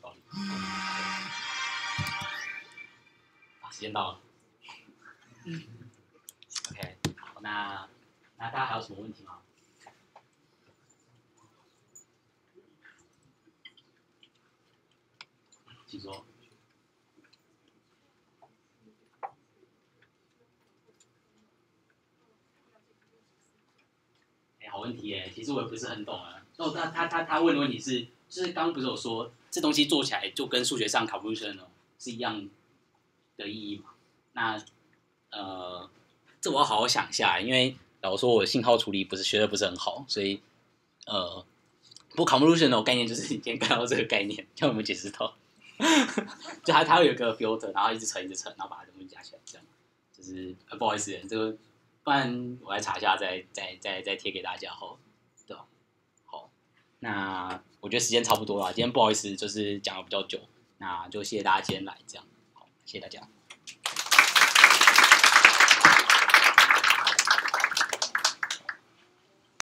时间到了。OK， 好，那大家还有什么问题吗？请说。好问题耶，其实我也不是很懂啊， 哦，他问的问题是，就是刚刚不是有说这东西做起来就跟数学上 convolutional 是一样的意义嘛？那这我要好好想一下，因为老实说我的信号处理学的不是很好，所以不过 convolutional 概念就是你今天看到这个概念，叫我们解释到，就它会有一个 filter， 然后一直乘，然后把它东西加起来，这样就是不好意思，这个不然我来查一下再贴给大家好了，对吧？好，那我觉得时间差不多了，今天不好意思，就是讲的比较久，那就谢谢大家今天来，这样好，谢谢大家。